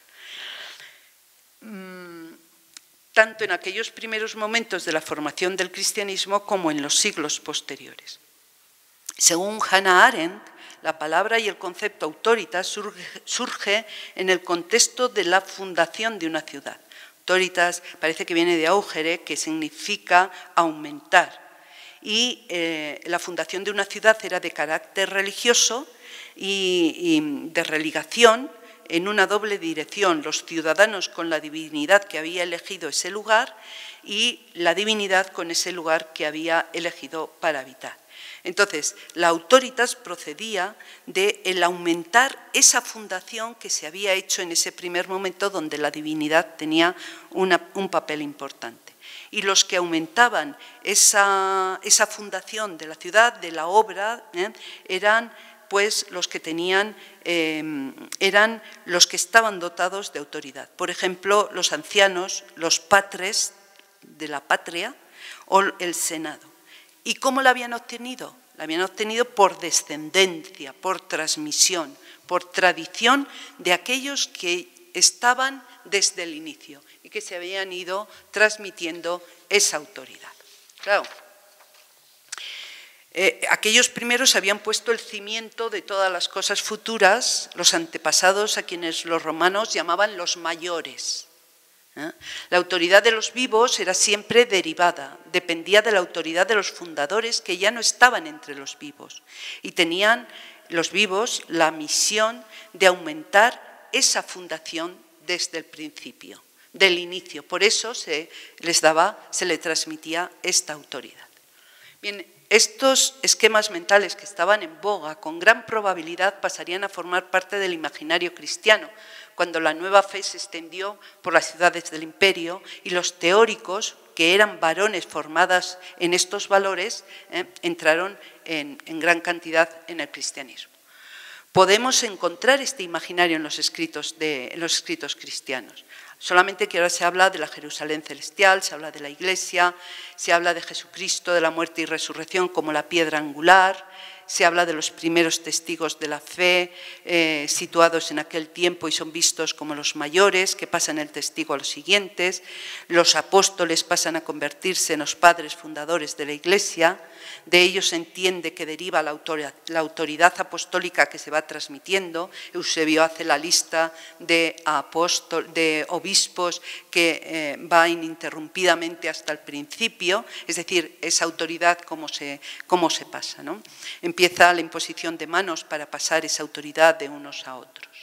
Tanto en aquellos primeros momentos de la formación del cristianismo como en los siglos posteriores. Según Hannah Arendt, la palabra y el concepto autoritas surge, surge en el contexto de la fundación de una ciudad. Autoritas parece que viene de augere, que significa aumentar. Y eh, la fundación de una ciudad era de carácter religioso y, y de religación en una doble dirección, los ciudadanos con la divinidad que había elegido ese lugar y la divinidad con ese lugar que había elegido para habitar. Entonces, la autoritas procedía de el aumentar esa fundación que se había hecho en ese primer momento donde la divinidad tenía una, un papel importante. Y los que aumentaban esa, esa fundación de la ciudad, de la obra, ¿eh? eran pues los que tenían, eh, eran los que estaban dotados de autoridad. Por ejemplo, los ancianos, los patres de la patria o el senado. ¿Y cómo la habían obtenido? La habían obtenido por descendencia, por transmisión, por tradición de aquellos que estaban desde el inicio y que se habían ido transmitiendo esa autoridad. Claro, eh, aquellos primeros habían puesto el cimiento de todas las cosas futuras, los antepasados a quienes los romanos llamaban los mayores. ¿Eh? La autoridad de los vivos era siempre derivada, dependía de la autoridad de los fundadores que ya no estaban entre los vivos y tenían los vivos la misión de aumentar esa fundación desde el principio, del inicio. Por eso se les daba, se le transmitía esta autoridad. Bien, estos esquemas mentales que estaban en boga con gran probabilidad pasarían a formar parte del imaginario cristiano, cuando la nueva fe se extendió por las ciudades del imperio y los teóricos, que eran varones formados en estos valores, eh, entraron en, en gran cantidad en el cristianismo. Podemos encontrar este imaginario en los escritos, de, en los escritos cristianos. Solamente que ahora se habla de la Jerusalén celestial, se habla de la Iglesia, se habla de Jesucristo, de la muerte y resurrección como la piedra angular, se habla de los primeros testigos de la fe eh, situados en aquel tiempo y son vistos como los mayores, que pasan el testigo a los siguientes. Los apóstoles pasan a convertirse en los padres fundadores de la Iglesia. De ellos se entiende que deriva la autoridad, la autoridad apostólica que se va transmitiendo. Eusebio hace la lista de, apóstol, de obispos que eh, va ininterrumpidamente hasta el principio, es decir, esa autoridad cómo se, cómo se pasa, ¿no? Empieza la imposición de manos para pasar esa autoridad de unos a otros.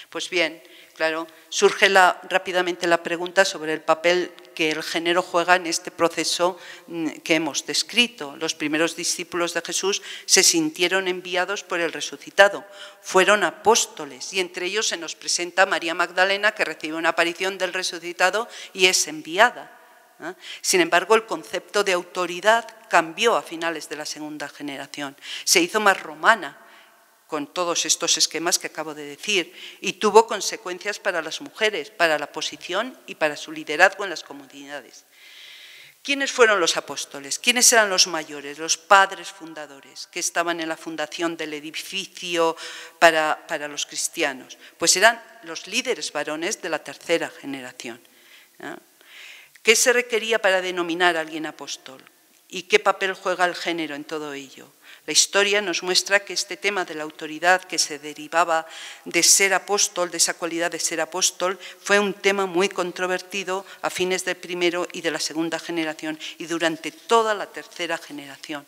Pues bien, claro, surge la, rápidamente la pregunta sobre el papel que el género juega en este proceso que hemos descrito. Los primeros discípulos de Jesús se sintieron enviados por el resucitado, fueron apóstoles y entre ellos se nos presenta María Magdalena, que recibe una aparición del resucitado y es enviada. ¿eh? Sin embargo, el concepto de autoridad cambió a finales de la segunda generación, se hizo más romana, con todos estos esquemas que acabo de decir, y tuvo consecuencias para las mujeres, para la posición y para su liderazgo en las comunidades. ¿Quiénes fueron los apóstoles? ¿Quiénes eran los mayores, los padres fundadores que estaban en la fundación del edificio para, para los cristianos? Pues eran los líderes varones de la tercera generación. ¿eh? ¿Qué se requería para denominar a alguien apóstol? ¿Y qué papel juega el género en todo ello? La historia nos muestra que este tema de la autoridad que se derivaba de ser apóstol, de esa cualidad de ser apóstol, fue un tema muy controvertido a fines del primero y de la segunda generación y durante toda la tercera generación.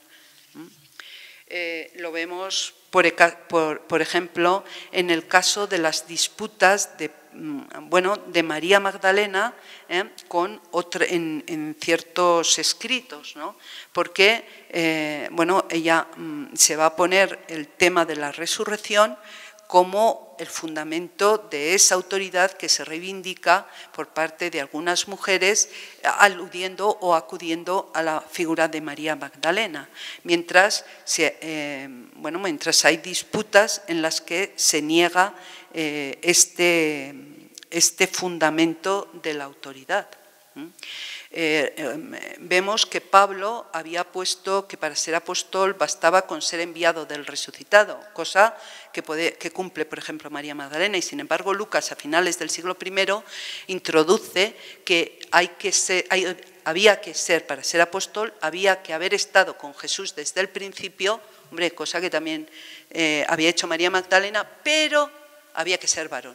Eh, lo vemos, por, por, por ejemplo, en el caso de las disputas de, bueno, de María Magdalena eh, con otra, en, en ciertos escritos, ¿no? Porque eh, bueno, ella mm, se va a poner el tema de la resurrección como el fundamento de esa autoridad que se reivindica por parte de algunas mujeres aludiendo o acudiendo a la figura de María Magdalena, mientras, se, eh, bueno, mientras hay disputas en las que se niega eh, este, este fundamento de la autoridad. ¿Mm? Eh, eh, vemos que Pablo había puesto que para ser apóstol bastaba con ser enviado del resucitado, cosa que, puede, que cumple, por ejemplo, María Magdalena, y sin embargo Lucas a finales del siglo primero introduce que, hay que ser, hay, había que ser, para ser apóstol, había que haber estado con Jesús desde el principio, hombre, cosa que también eh, había hecho María Magdalena, pero había que ser varón.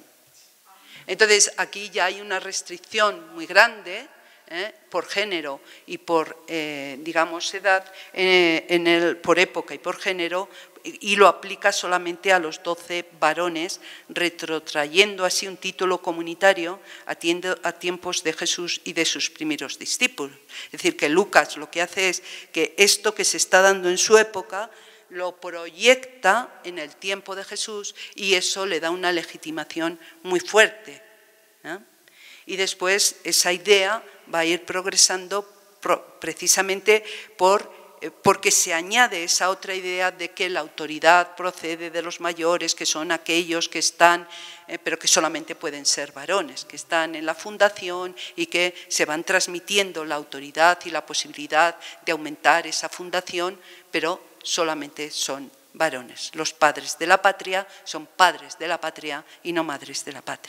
Entonces aquí ya hay una restricción muy grande, ¿Eh? por género y por, eh, digamos, edad, eh, en el, por época y por género, y, y lo aplica solamente a los doce varones, retrotrayendo así un título comunitario a, tiendo, a tiempos de Jesús y de sus primeros discípulos. Es decir, que Lucas lo que hace es que esto que se está dando en su época lo proyecta en el tiempo de Jesús y eso le da una legitimación muy fuerte. ¿eh? Y después esa idea va a ir progresando precisamente por, eh, porque se añade esa otra idea de que la autoridad procede de los mayores, que son aquellos que están, eh, pero que solamente pueden ser varones, que están en la fundación y que se van transmitiendo la autoridad y la posibilidad de aumentar esa fundación, pero solamente son varones. Los padres de la patria son padres de la patria y no madres de la patria.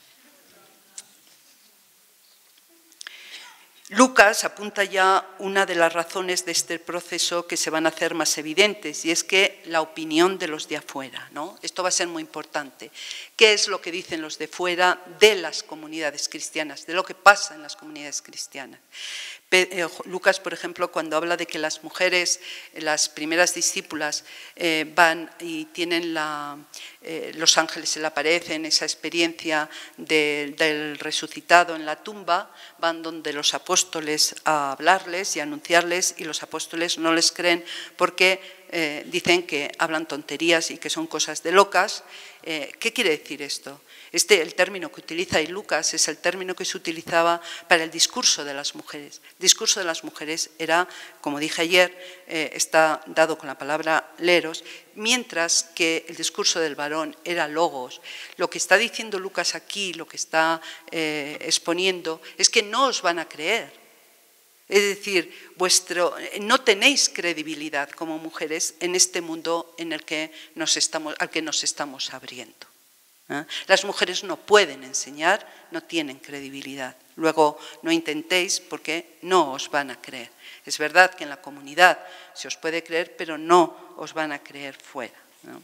Lucas apunta ya una de las razones de este proceso que se van a hacer más evidentes, y es que la opinión de los de afuera, ¿no? Esto va a ser muy importante. ¿Qué es lo que dicen los de fuera de las comunidades cristianas, de lo que pasa en las comunidades cristianas? Lucas, por ejemplo, cuando habla de que las mujeres, las primeras discípulas, eh, van y tienen la, eh, los ángeles se le aparecen, esa experiencia de, del resucitado en la tumba, van donde los apóstoles a hablarles y a anunciarles, y los apóstoles no les creen porque eh, dicen que hablan tonterías y que son cosas de locas. Eh, ¿Qué quiere decir esto? Este, el término que utiliza ahí Lucas es el término que se utilizaba para el discurso de las mujeres. El discurso de las mujeres era, como dije ayer, eh, está dado con la palabra leros, mientras que el discurso del varón era logos. Lo que está diciendo Lucas aquí, lo que está eh, exponiendo, es que no os van a creer. Es decir, vuestro, no tenéis credibilidad como mujeres en este mundo en el que nos estamos, al que nos estamos abriendo. ¿Eh? Las mujeres no pueden enseñar, no tienen credibilidad. Luego no intentéis porque no os van a creer. Es verdad que en la comunidad se os puede creer, pero no os van a creer fuera, ¿no?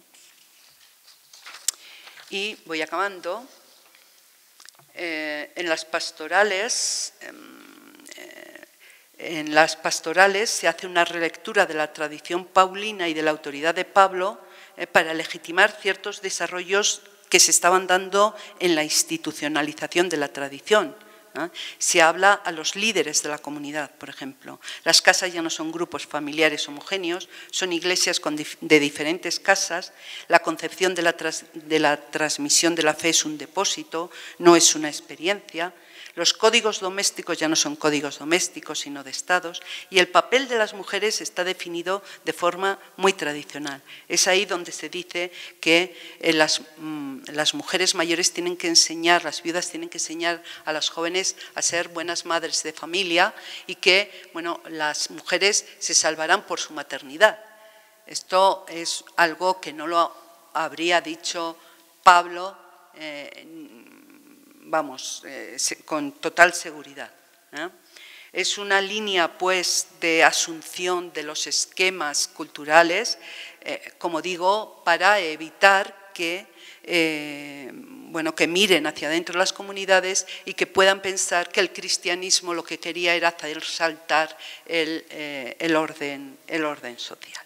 Y voy acabando. Eh, en las pastorales, eh, en las pastorales se hace una relectura de la tradición paulina y de la autoridad de Pablo eh, para legitimar ciertos desarrollos que se estaban dando en la institucionalización de la tradición. ¿eh? Se habla a los líderes de la comunidad, por ejemplo. Las casas ya no son grupos familiares homogéneos, son iglesias con dif- de diferentes casas. La concepción de la, tras- de la transmisión de la fe es un depósito, no es una experiencia. Los códigos domésticos ya no son códigos domésticos, sino de estados, y el papel de las mujeres está definido de forma muy tradicional. Es ahí donde se dice que eh, las, mm, las mujeres mayores tienen que enseñar, las viudas tienen que enseñar a las jóvenes a ser buenas madres de familia y que, bueno, las mujeres se salvarán por su maternidad. Esto es algo que no lo habría dicho Pablo eh, vamos, eh, con total seguridad. ¿eh? Es una línea, pues, de asunción de los esquemas culturales, eh, como digo, para evitar que, eh, bueno, que miren hacia adentro las comunidades y que puedan pensar que el cristianismo lo que quería era hacer saltar el, eh, el, orden, el orden social.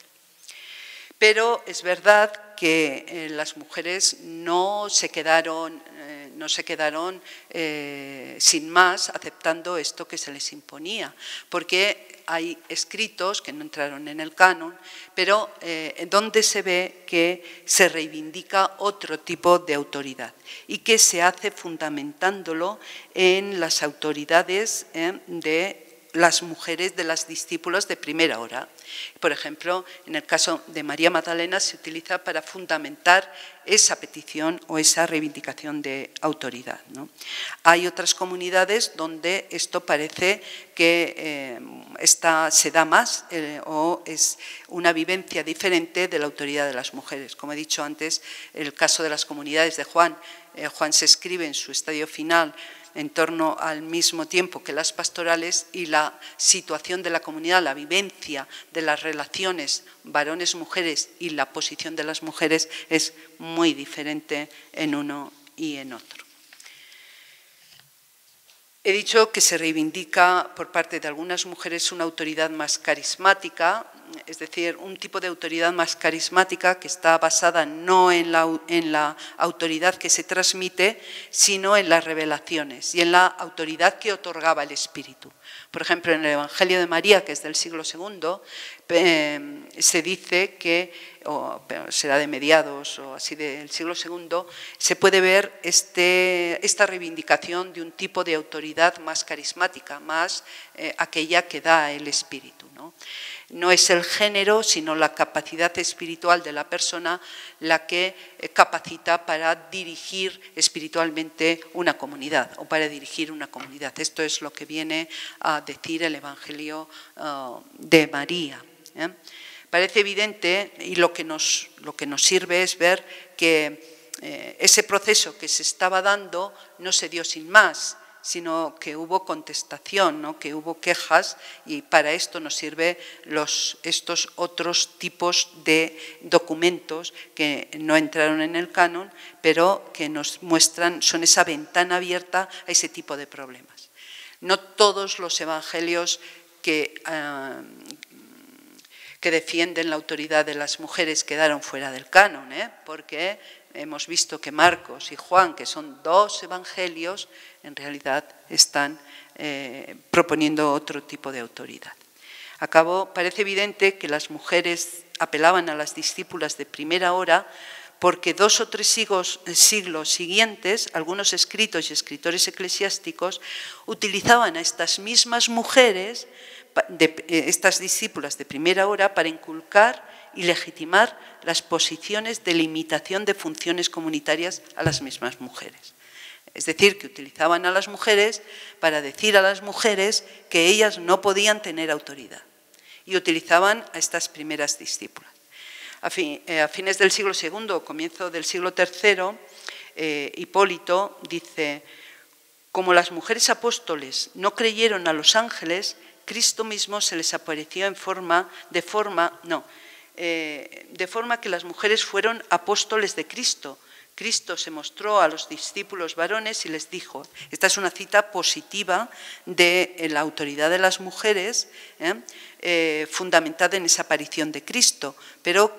Pero es verdad que eh, las mujeres no se quedaron, eh, no se quedaron eh, sin más aceptando esto que se les imponía, porque hay escritos que no entraron en el canon, pero eh, donde se ve que se reivindica otro tipo de autoridad y que se hace fundamentándolo en las autoridades eh, de las mujeres de las discípulas de primera hora. Por ejemplo, en el caso de María Magdalena se utiliza para fundamentar esa petición o esa reivindicación de autoridad, ¿no? Hay otras comunidades donde esto parece que eh, está, se da más eh, o es una vivencia diferente de la autoridad de las mujeres. Como he dicho antes, el caso de las comunidades de Juan, eh, Juan se escribe en su estadio final en torno al mismo tiempo que las pastorales, y la situación de la comunidad, la vivencia de las relaciones varones-mujeres y la posición de las mujeres es muy diferente en uno y en otro. He dicho que se reivindica por parte de algunas mujeres una autoridad más carismática, es decir, un tipo de autoridad más carismática que está basada no en la, en la autoridad que se transmite, sino en las revelaciones y en la autoridad que otorgaba el Espíritu. Por ejemplo, en el Evangelio de María, que es del siglo segundo, eh, se dice que, o será de mediados o así del siglo segundo, se puede ver este, esta reivindicación de un tipo de autoridad más carismática, más eh, aquella que da el Espíritu, ¿no? No es el género, sino la capacidad espiritual de la persona la que capacita para dirigir espiritualmente una comunidad o para dirigir una comunidad. Esto es lo que viene a decir el Evangelio uh, de María. ¿eh? Parece evidente, y lo que nos, lo que nos sirve es ver que eh, ese proceso que se estaba dando no se dio sin más, sino que hubo contestación, ¿no? Que hubo quejas, y para esto nos sirven los, estos otros tipos de documentos que no entraron en el canon, pero que nos muestran, son esa ventana abierta a ese tipo de problemas. No todos los evangelios que, uh, que defienden la autoridad de las mujeres quedaron fuera del canon, ¿eh? Porque hemos visto que Marcos y Juan, que son dos evangelios, en realidad están eh, proponiendo otro tipo de autoridad. A cabo, parece evidente que las mujeres apelaban a las discípulas de primera hora porque dos o tres siglos, siglos siguientes, algunos escritos y escritores eclesiásticos utilizaban a estas mismas mujeres, de, estas discípulas de primera hora, para inculcar y legitimar las posiciones de limitación de funciones comunitarias a las mismas mujeres. Es decir, que utilizaban a las mujeres para decir a las mujeres que ellas no podían tener autoridad. Y utilizaban a estas primeras discípulas. A, fin, eh, a fines del siglo segundo, comienzo del siglo tercero, eh, Hipólito dice: como las mujeres apóstoles no creyeron a los ángeles, Cristo mismo se les apareció en forma, de forma, no, eh, de forma que las mujeres fueron apóstoles de Cristo. Cristo se mostró a los discípulos varones y les dijo, esta es una cita positiva de la autoridad de las mujeres, ¿eh? Eh, fundamentada en esa aparición de Cristo, pero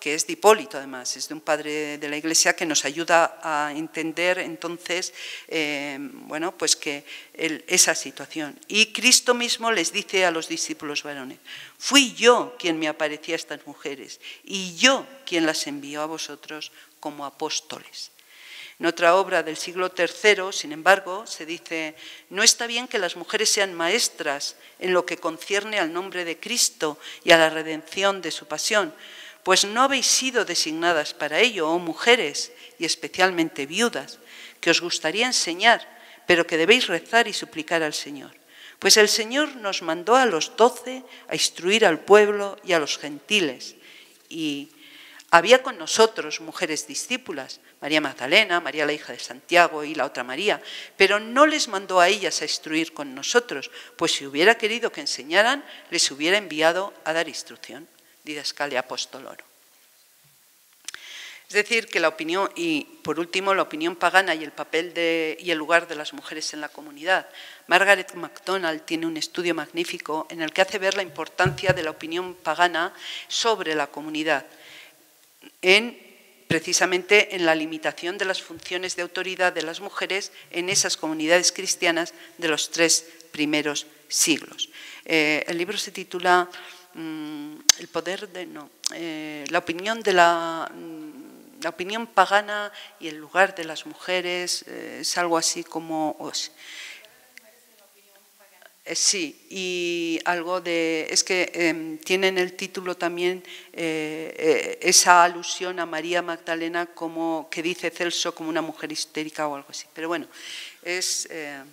que es de Hipólito además, es de un padre de la Iglesia que nos ayuda a entender entonces, eh, bueno, pues que el, esa situación. Y Cristo mismo les dice a los discípulos varones: fui yo quien me aparecía a estas mujeres y yo quien las envió a vosotros como apóstoles. En otra obra del siglo tercero, sin embargo, se dice: no está bien que las mujeres sean maestras en lo que concierne al nombre de Cristo y a la redención de su pasión, pues no habéis sido designadas para ello, oh mujeres, y especialmente viudas, que os gustaría enseñar, pero que debéis rezar y suplicar al Señor. Pues el Señor nos mandó a los doce a instruir al pueblo y a los gentiles, y había con nosotros mujeres discípulas, María Magdalena, María la hija de Santiago y la otra María, pero no les mandó a ellas a instruir con nosotros, pues si hubiera querido que enseñaran, les hubiera enviado a dar instrucción. Didascalia apostolorum. Es decir, que la opinión, y por último, la opinión pagana y el papel de, y el lugar de las mujeres en la comunidad. Margaret MacDonald tiene un estudio magnífico en el que hace ver la importancia de la opinión pagana sobre la comunidad, en, precisamente en la limitación de las funciones de autoridad de las mujeres en esas comunidades cristianas de los tres primeros siglos. Eh, el libro se titula El poder de no, eh, la opinión de la, la opinión pagana y el lugar de las mujeres, eh, es algo así como oh, eh, sí, y algo de es que eh, tienen el título también eh, eh, esa alusión a María Magdalena como que dice Celso como una mujer histérica o algo así, pero bueno, es eh,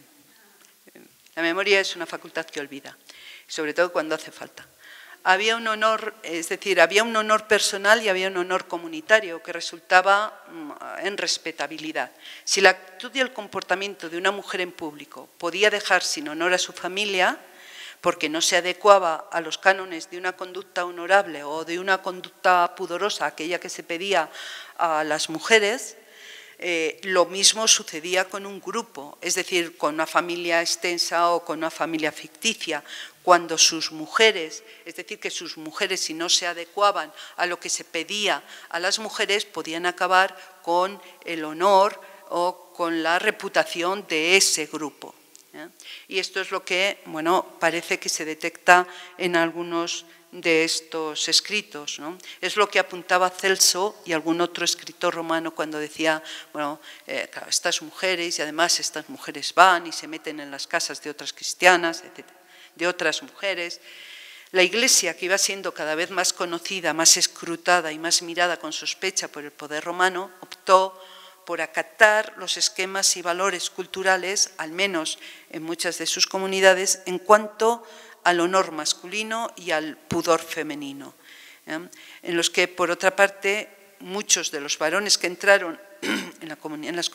la memoria es una facultad que olvida, sobre todo cuando hace falta. Había un honor, es decir, había un honor personal y había un honor comunitario que resultaba en respetabilidad. Si la actitud y el comportamiento de una mujer en público podía dejar sin honor a su familia, porque no se adecuaba a los cánones de una conducta honorable o de una conducta pudorosa, aquella que se pedía a las mujeres, Eh, lo mismo sucedía con un grupo, es decir, con una familia extensa o con una familia ficticia, cuando sus mujeres, es decir, que sus mujeres si no se adecuaban a lo que se pedía a las mujeres, podían acabar con el honor o con la reputación de ese grupo. ¿eh? Y esto es lo que, bueno, parece que se detecta en algunos de estos escritos, ¿no? Es lo que apuntaba Celso y algún otro escritor romano cuando decía, bueno, eh, claro, estas mujeres, y además estas mujeres van y se meten en las casas de otras cristianas, etcétera, de otras mujeres. La Iglesia, que iba siendo cada vez más conocida, más escrutada y más mirada con sospecha por el poder romano, optó por acatar los esquemas y valores culturales, al menos en muchas de sus comunidades, en cuanto al honor masculino y al pudor femenino, ¿eh? en los que, por otra parte, muchos de los varones que entraron en, la en, las,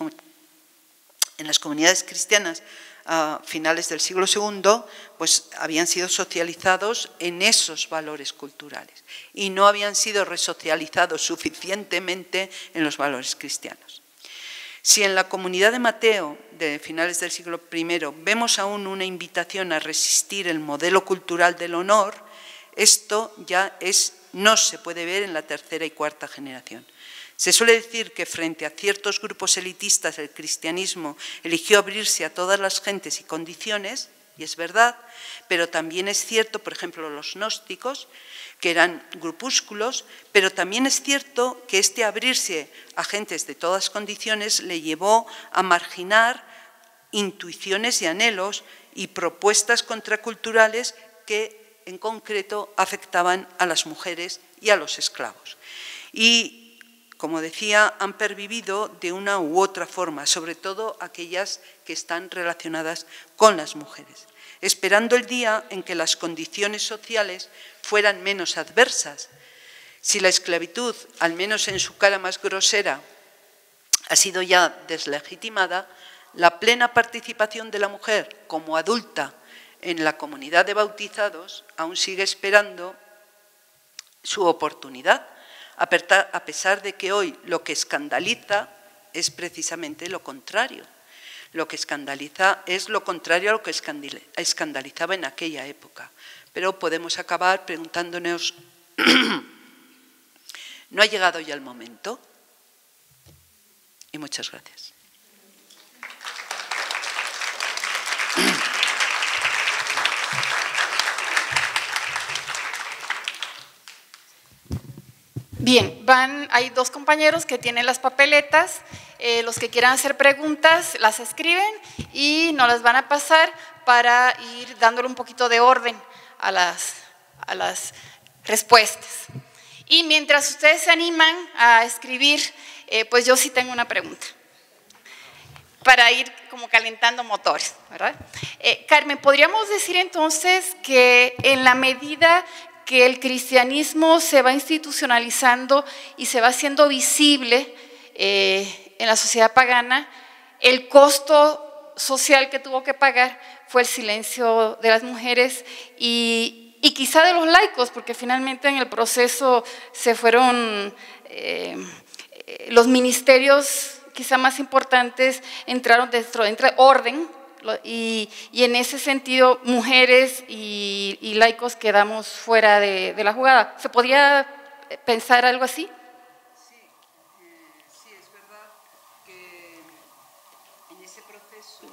en las comunidades cristianas a finales del siglo segundo, pues habían sido socializados en esos valores culturales y no habían sido resocializados suficientemente en los valores cristianos. Si en la comunidad de Mateo, de finales del siglo primero, vemos aún una invitación a resistir el modelo cultural del honor, esto ya es, no se puede ver en la tercera y cuarta generación. Se suele decir que frente a ciertos grupos elitistas el cristianismo eligió abrirse a todas las gentes y condiciones, y es verdad, pero también es cierto, por ejemplo, los gnósticos, que eran grupúsculos, pero también es cierto que este abrirse a gentes de todas condiciones le llevó a marginar intuiciones y anhelos y propuestas contraculturales que en concreto afectaban a las mujeres y a los esclavos. Y, como decía, han pervivido de una u otra forma, sobre todo aquellas que están relacionadas con las mujeres, esperando el día en que las condiciones sociales fueran menos adversas. Si la esclavitud, al menos en su cara más grosera, ha sido ya deslegitimada, la plena participación de la mujer como adulta en la comunidad de bautizados aún sigue esperando su oportunidad, a pesar de que hoy lo que escandaliza es precisamente lo contrario. Lo que escandaliza es lo contrario a lo que escandalizaba en aquella época. Pero podemos acabar preguntándonos, ¿No ha llegado ya el momento? Y muchas gracias. Bien, van, hay dos compañeros que tienen las papeletas, eh, los que quieran hacer preguntas las escriben y nos las van a pasar para ir dándole un poquito de orden a las, a las respuestas. Y mientras ustedes se animan a escribir, eh, pues yo sí tengo una pregunta para ir como calentando motores, ¿verdad? Eh, Carmen, ¿podríamos decir entonces que en la medida que el cristianismo se va institucionalizando y se va haciendo visible eh, en la sociedad pagana, el costo social que tuvo que pagar fue el silencio de las mujeres y, y quizá de los laicos, porque finalmente en el proceso se fueron eh, los ministerios quizá más importantes, entraron dentro de orden. Y, y en ese sentido, mujeres y, y laicos quedamos fuera de, de la jugada. ¿Se podría pensar algo así? Sí, eh, sí, es verdad que en ese proceso…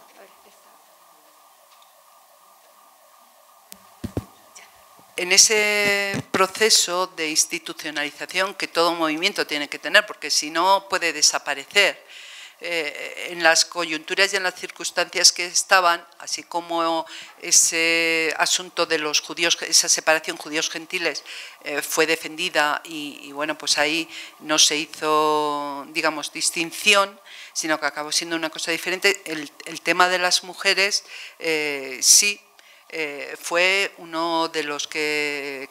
En ese proceso de institucionalización que todo movimiento tiene que tener, porque si no puede desaparecer, Eh, en las coyunturas y en las circunstancias que estaban, así como ese asunto de los judíos, esa separación judíos-gentiles eh, fue defendida y, y bueno, pues ahí no se hizo, digamos, distinción, sino que acabó siendo una cosa diferente. El, el tema de las mujeres eh, sí eh, fue uno de los que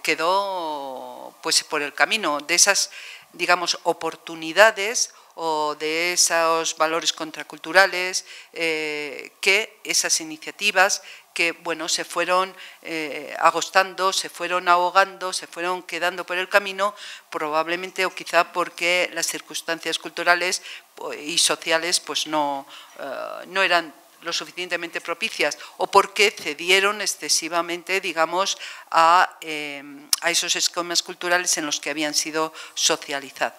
quedó pues por el camino, de esas, digamos, oportunidades o de esos valores contraculturales, eh, que esas iniciativas que bueno, se fueron eh, agostando, se fueron ahogando, se fueron quedando por el camino, probablemente o quizá porque las circunstancias culturales y sociales pues no, eh, no eran lo suficientemente propicias o porque cedieron excesivamente, digamos, a, eh, a esos esquemas culturales en los que habían sido socializados.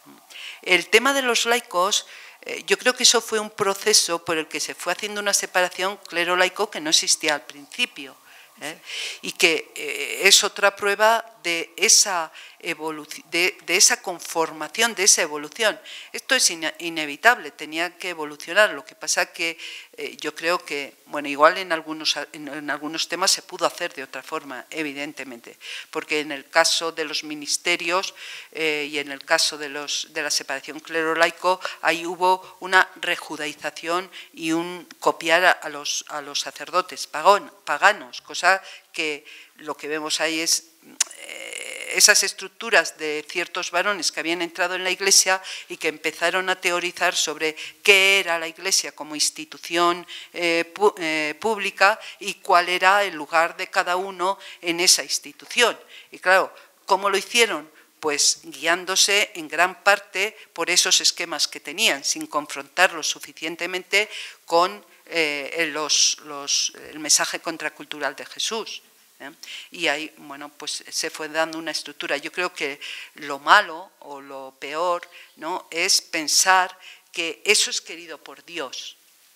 El tema de los laicos, eh, yo creo que eso fue un proceso por el que se fue haciendo una separación clero-laico que no existía al principio, ¿eh? Y que eh, es otra prueba de esa, de, de esa conformación, de esa evolución. Esto es in, inevitable, tenía que evolucionar. Lo que pasa que eh, yo creo que, bueno, igual en algunos, en, en algunos temas se pudo hacer de otra forma, evidentemente, porque en el caso de los ministerios eh, y en el caso de, los, de la separación clero-laico, ahí hubo una rejudaización y un copiar a, a, los, a los sacerdotes pagón, paganos, cosa que lo que vemos ahí es eh, esas estructuras de ciertos varones que habían entrado en la Iglesia y que empezaron a teorizar sobre qué era la Iglesia como institución eh, pu eh, pública y cuál era el lugar de cada uno en esa institución. Y claro, ¿cómo lo hicieron? Pues guiándose en gran parte por esos esquemas que tenían, sin confrontarlos suficientemente con eh, los, los, el mensaje contracultural de Jesús. ¿eh? Y ahí, bueno, pues se fue dando una estructura. Yo creo que lo malo o lo peor, ¿no?, es pensar que eso es querido por Dios,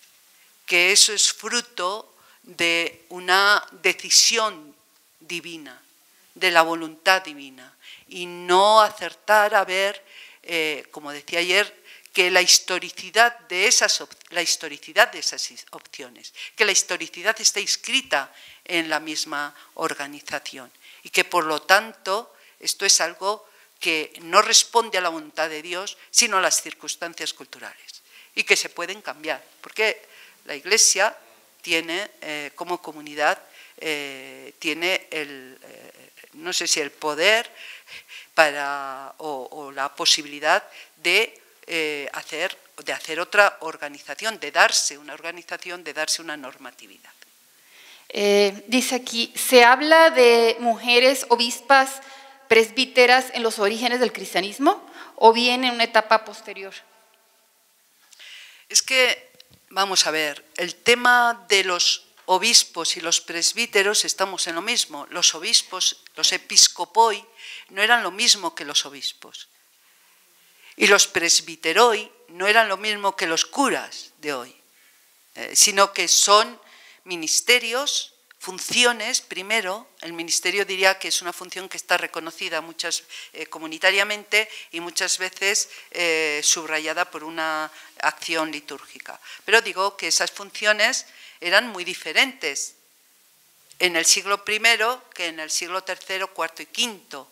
que eso es fruto de una decisión divina, de la voluntad divina, y no acertar a ver, eh, como decía ayer, que la historicidad, de esas, la historicidad de esas opciones, que la historicidad está inscrita en la misma organización y que por lo tanto esto es algo que no responde a la voluntad de Dios, sino a las circunstancias culturales y que se pueden cambiar, porque la Iglesia tiene eh, como comunidad, eh, tiene el, eh, no sé si el poder para, o, o la posibilidad de Eh, hacer, de hacer otra organización, de darse una organización, de darse una normatividad. Eh, dice aquí, ¿se habla de mujeres obispas presbíteras en los orígenes del cristianismo o bien en una etapa posterior? Es que, vamos a ver, el tema de los obispos y los presbíteros estamos en lo mismo. Los obispos, los episcopoi, no eran lo mismo que los obispos. Y los presbiteroi no eran lo mismo que los curas de hoy, eh, sino que son ministerios, funciones. Primero, el ministerio diría que es una función que está reconocida muchas eh, comunitariamente y muchas veces eh, subrayada por una acción litúrgica. Pero digo que esas funciones eran muy diferentes en el siglo primero que en el siglo tercero, cuarto y quinto.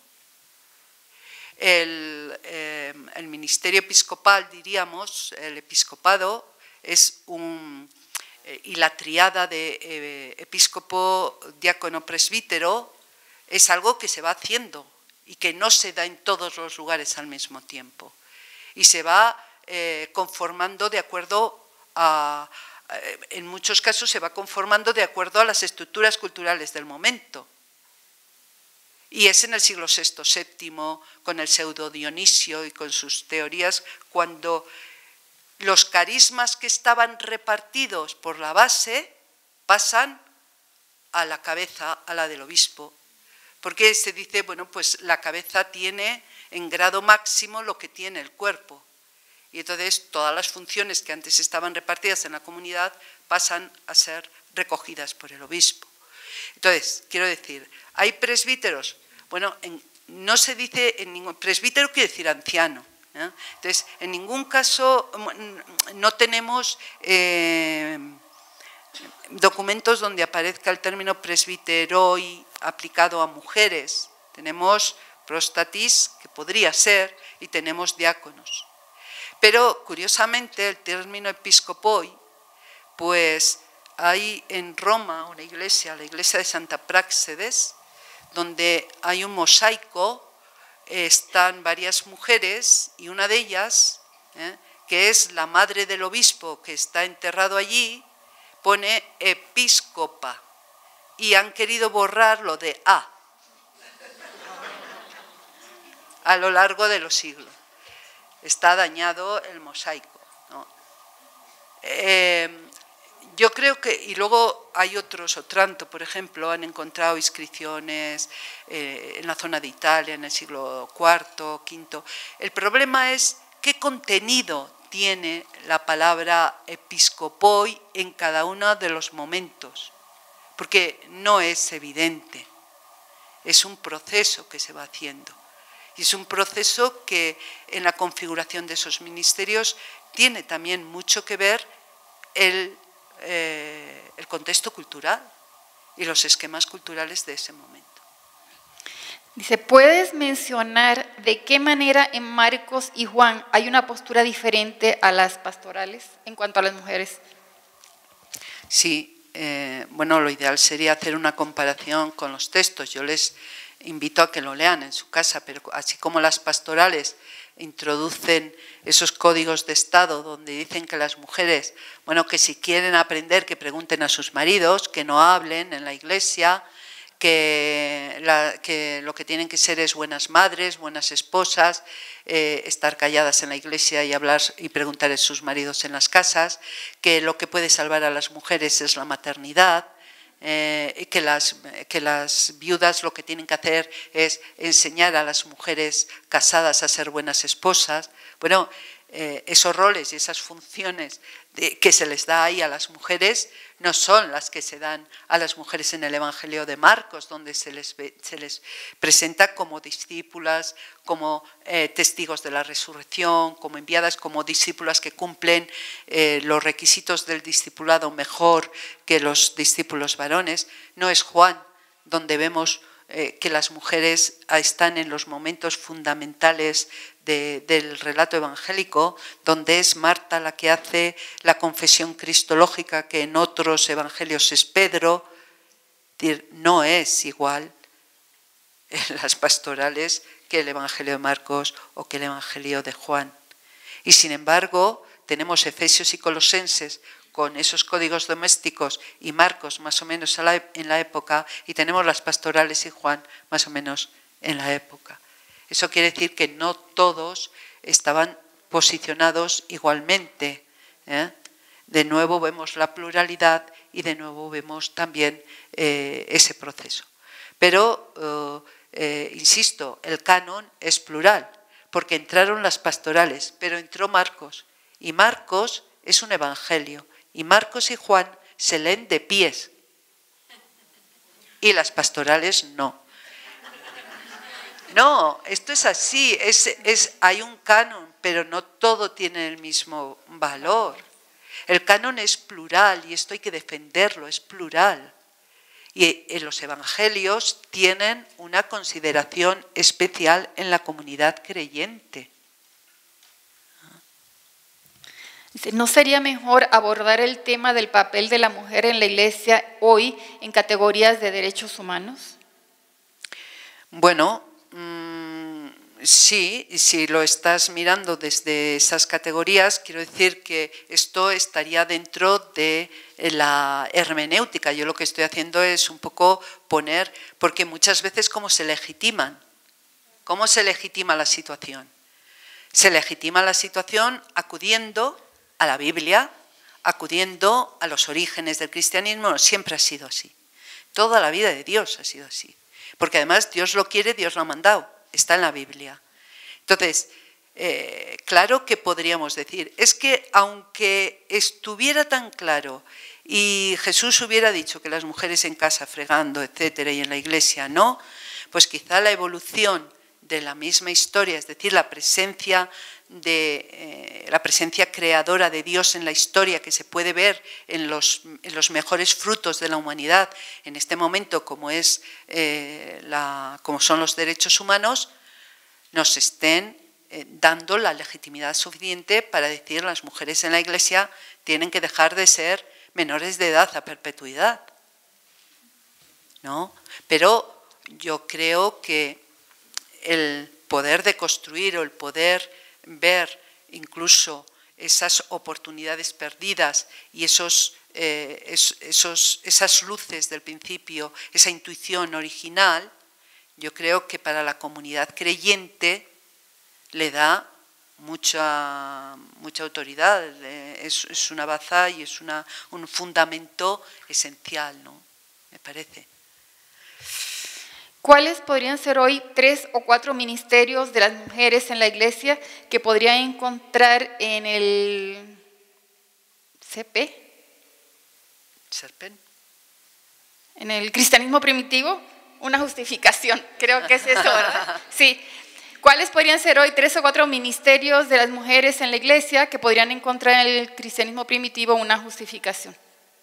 El, eh, el ministerio episcopal, diríamos, el episcopado, es un... y la triada de eh, episcopo, diácono, presbítero es algo que se va haciendo y que no se da en todos los lugares al mismo tiempo. Y se va eh, conformando de acuerdo a, eh, en muchos casos se va conformando de acuerdo a las estructuras culturales del momento. Y es en el siglo sexto, séptimo, con el pseudo Dionisio y con sus teorías, cuando los carismas que estaban repartidos por la base pasan a la cabeza, a la del obispo. Porque se dice, bueno, pues la cabeza tiene en grado máximo lo que tiene el cuerpo. Y entonces todas las funciones que antes estaban repartidas en la comunidad pasan a ser recogidas por el obispo. Entonces, quiero decir, ¿hay presbíteros? Bueno, en, no se dice en ningún... Presbítero quiere decir anciano. ¿eh? Entonces, en ningún caso no tenemos eh, documentos donde aparezca el término presbiteroi aplicado a mujeres. Tenemos prostatis, que podría ser, y tenemos diáconos. Pero, curiosamente, el término episcopoi, pues hay en Roma una iglesia, la iglesia de Santa Práxedes, donde hay un mosaico, están varias mujeres y una de ellas, ¿eh? que es la madre del obispo que está enterrado allí, pone episcopa y han querido borrar lo de A a lo largo de los siglos. Está dañado el mosaico, ¿no? Eh, Yo creo que, y luego hay otros, Otranto, por ejemplo, han encontrado inscripciones eh, en la zona de Italia en el siglo cuarto, quinto. El problema es qué contenido tiene la palabra episcopoi en cada uno de los momentos, porque no es evidente, es un proceso que se va haciendo. Y es un proceso que en la configuración de esos ministerios tiene también mucho que ver el Eh, el contexto cultural y los esquemas culturales de ese momento. Dice, ¿puedes mencionar de qué manera en Marcos y Juan hay una postura diferente a las pastorales en cuanto a las mujeres? Sí, eh, bueno, lo ideal sería hacer una comparación con los textos. Yo les invito a que lo lean en su casa, pero así como las pastorales introducen esos códigos de Estado donde dicen que las mujeres, bueno, que si quieren aprender, que pregunten a sus maridos, que no hablen en la iglesia, que, la, que lo que tienen que ser es buenas madres, buenas esposas, eh, estar calladas en la iglesia y hablar y preguntar a sus maridos en las casas, que lo que puede salvar a las mujeres es la maternidad. Eh, que, las, que las viudas lo que tienen que hacer es enseñar a las mujeres casadas a ser buenas esposas. Bueno, eh, esos roles y esas funciones de, que se les da ahí a las mujeres no son las que se dan a las mujeres en el Evangelio de Marcos, donde se les, se les presenta como discípulas, como eh, testigos de la resurrección, como enviadas, como discípulas que cumplen eh, los requisitos del discipulado mejor que los discípulos varones. No es Juan, donde vemos eh, que las mujeres están en los momentos fundamentales de, del relato evangélico, donde es Marta la que hace la confesión cristológica, que en otros evangelios es Pedro. No es igual en las pastorales que el Evangelio de Marcos o que el Evangelio de Juan. Y sin embargo, tenemos Efesios y Colosenses con esos códigos domésticos y Marcos más o menos en la época, y tenemos las pastorales y Juan más o menos en la época. Eso quiere decir que no todos estaban posicionados igualmente, ¿eh? De nuevo vemos la pluralidad y de nuevo vemos también eh, ese proceso. Pero, eh, eh, insisto, el canon es plural, porque entraron las pastorales, pero entró Marcos, y Marcos es un evangelio, y Marcos y Juan se leen de pies, y las pastorales no. No, esto es así, es, es, hay un canon, pero no todo tiene el mismo valor. El canon es plural y esto hay que defenderlo, es plural. Y los evangelios tienen una consideración especial en la comunidad creyente. ¿No sería mejor abordar el tema del papel de la mujer en la Iglesia hoy en categorías de derechos humanos? Bueno, mmm, sí, si lo estás mirando desde esas categorías, quiero decir que esto estaría dentro de la hermenéutica. Yo lo que estoy haciendo es un poco poner, porque muchas veces ¿cómo se legitiman? ¿Cómo se legitima la situación? Se legitima la situación acudiendo a la Biblia, acudiendo a los orígenes del cristianismo. Siempre ha sido así. Toda la vida de Dios ha sido así. Porque además Dios lo quiere, Dios lo ha mandado. Está en la Biblia. Entonces, eh, claro que podríamos decir, es que aunque estuviera tan claro y Jesús hubiera dicho que las mujeres en casa fregando, etcétera, y en la iglesia no, pues quizá la evolución de la misma historia, es decir, la presencia de eh, la presencia creadora de Dios en la historia que se puede ver en los, en los mejores frutos de la humanidad en este momento, como es eh, la, como son los derechos humanos, nos estén eh, dando la legitimidad suficiente para decir las mujeres en la Iglesia tienen que dejar de ser menores de edad a perpetuidad, ¿no? Pero yo creo que el poder de construir o el poder ver incluso esas oportunidades perdidas y esos, eh, esos, esas luces del principio, esa intuición original, yo creo que para la comunidad creyente le da mucha, mucha autoridad, es, es una baza y es una, un fundamento esencial, ¿no? Me parece. ¿Cuáles podrían ser hoy tres o cuatro ministerios de las mujeres en la Iglesia que podrían encontrar en el C P? ¿Serpen? En el cristianismo primitivo, una justificación, creo que es eso, ¿verdad? Sí. ¿Cuáles podrían ser hoy tres o cuatro ministerios de las mujeres en la Iglesia que podrían encontrar en el cristianismo primitivo una justificación?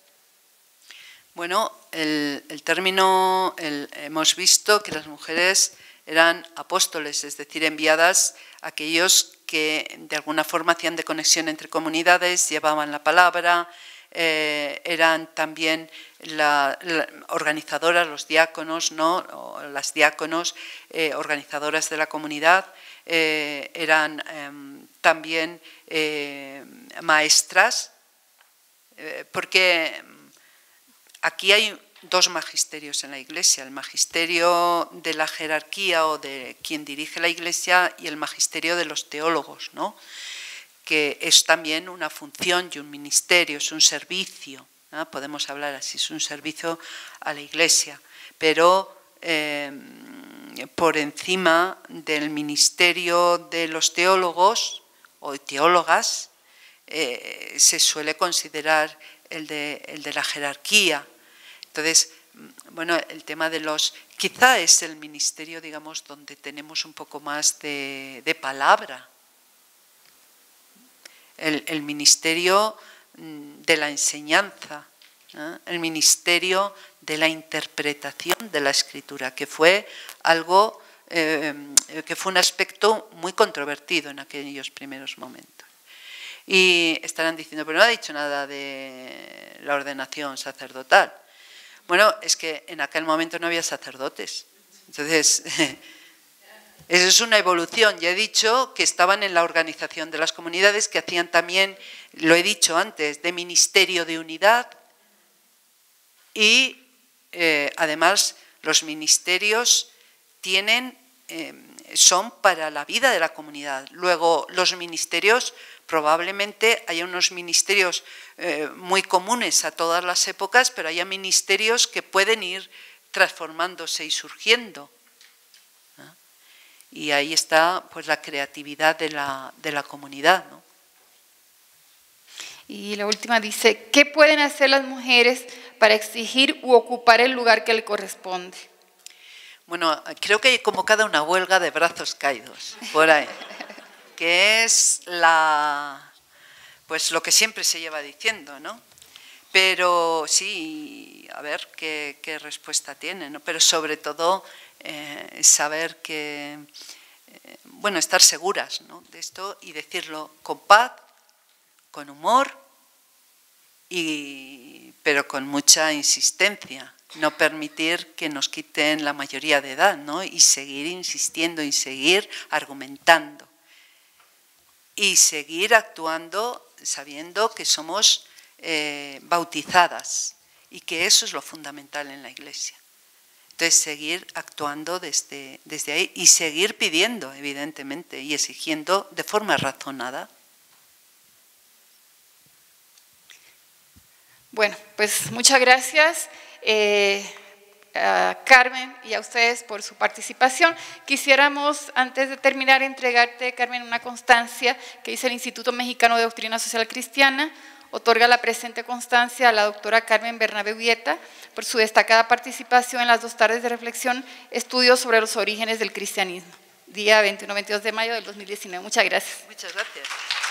Bueno, el, el término, el, hemos visto que las mujeres eran apóstoles, es decir, enviadas a aquellos que de alguna forma hacían de conexión entre comunidades, llevaban la palabra, eh, eran también la, la, organizadoras, los diáconos, ¿no? O las diáconos, eh, organizadoras de la comunidad, eh, eran eh, también eh, maestras, eh, porque aquí hay dos magisterios en la Iglesia, el magisterio de la jerarquía o de quien dirige la Iglesia y el magisterio de los teólogos, ¿no? Que es también una función y un ministerio, es un servicio, ¿no? Podemos hablar así, es un servicio a la Iglesia, pero eh, por encima del ministerio de los teólogos o teólogas eh, se suele considerar el de, el de la jerarquía. Entonces, bueno, el tema de los... Quizá es el ministerio, digamos, donde tenemos un poco más de, de palabra. El, el ministerio de la enseñanza, ¿eh? El ministerio de la interpretación de la Escritura, que fue algo, eh, que fue un aspecto muy controvertido en aquellos primeros momentos. Y estarán diciendo, pero no ha dicho nada de la ordenación sacerdotal. Bueno, es que en aquel momento no había sacerdotes. Entonces, eso es una evolución. Ya he dicho que estaban en la organización de las comunidades, que hacían también, lo he dicho antes, de ministerio de unidad. Y eh, además los ministerios tienen, eh, son para la vida de la comunidad. Luego los ministerios... Probablemente haya unos ministerios eh, muy comunes a todas las épocas, pero haya ministerios que pueden ir transformándose y surgiendo, ¿no? Y ahí está pues la creatividad de la, de la comunidad, ¿no? Y la última dice, ¿qué pueden hacer las mujeres para exigir u ocupar el lugar que le corresponde? Bueno, creo que hay convocada una huelga de brazos caídos, por ahí, que es la, pues lo que siempre se lleva diciendo, ¿no? Pero sí, a ver qué, qué respuesta tiene, ¿no? Pero sobre todo eh, saber que, eh, bueno, estar seguras, ¿no?, de esto y decirlo con paz, con humor, y, pero con mucha insistencia. No permitir que nos quiten la mayoría de edad, ¿no? Y seguir insistiendo y seguir argumentando. Y seguir actuando sabiendo que somos eh, bautizadas y que eso es lo fundamental en la Iglesia. Entonces, seguir actuando desde, desde ahí y seguir pidiendo, evidentemente, y exigiendo de forma razonada. Bueno, pues muchas gracias eh, a Carmen y a ustedes por su participación. Quisiéramos, antes de terminar, entregarte, Carmen, una constancia que dice el Instituto Mexicano de Doctrina Social Cristiana. Otorga la presente constancia a la doctora Carmen Bernabé Ubieta por su destacada participación en las dos tardes de reflexión, estudios sobre los orígenes del cristianismo, día veintiuno a veintidós de mayo del dos mil diecinueve. Muchas gracias. Muchas gracias.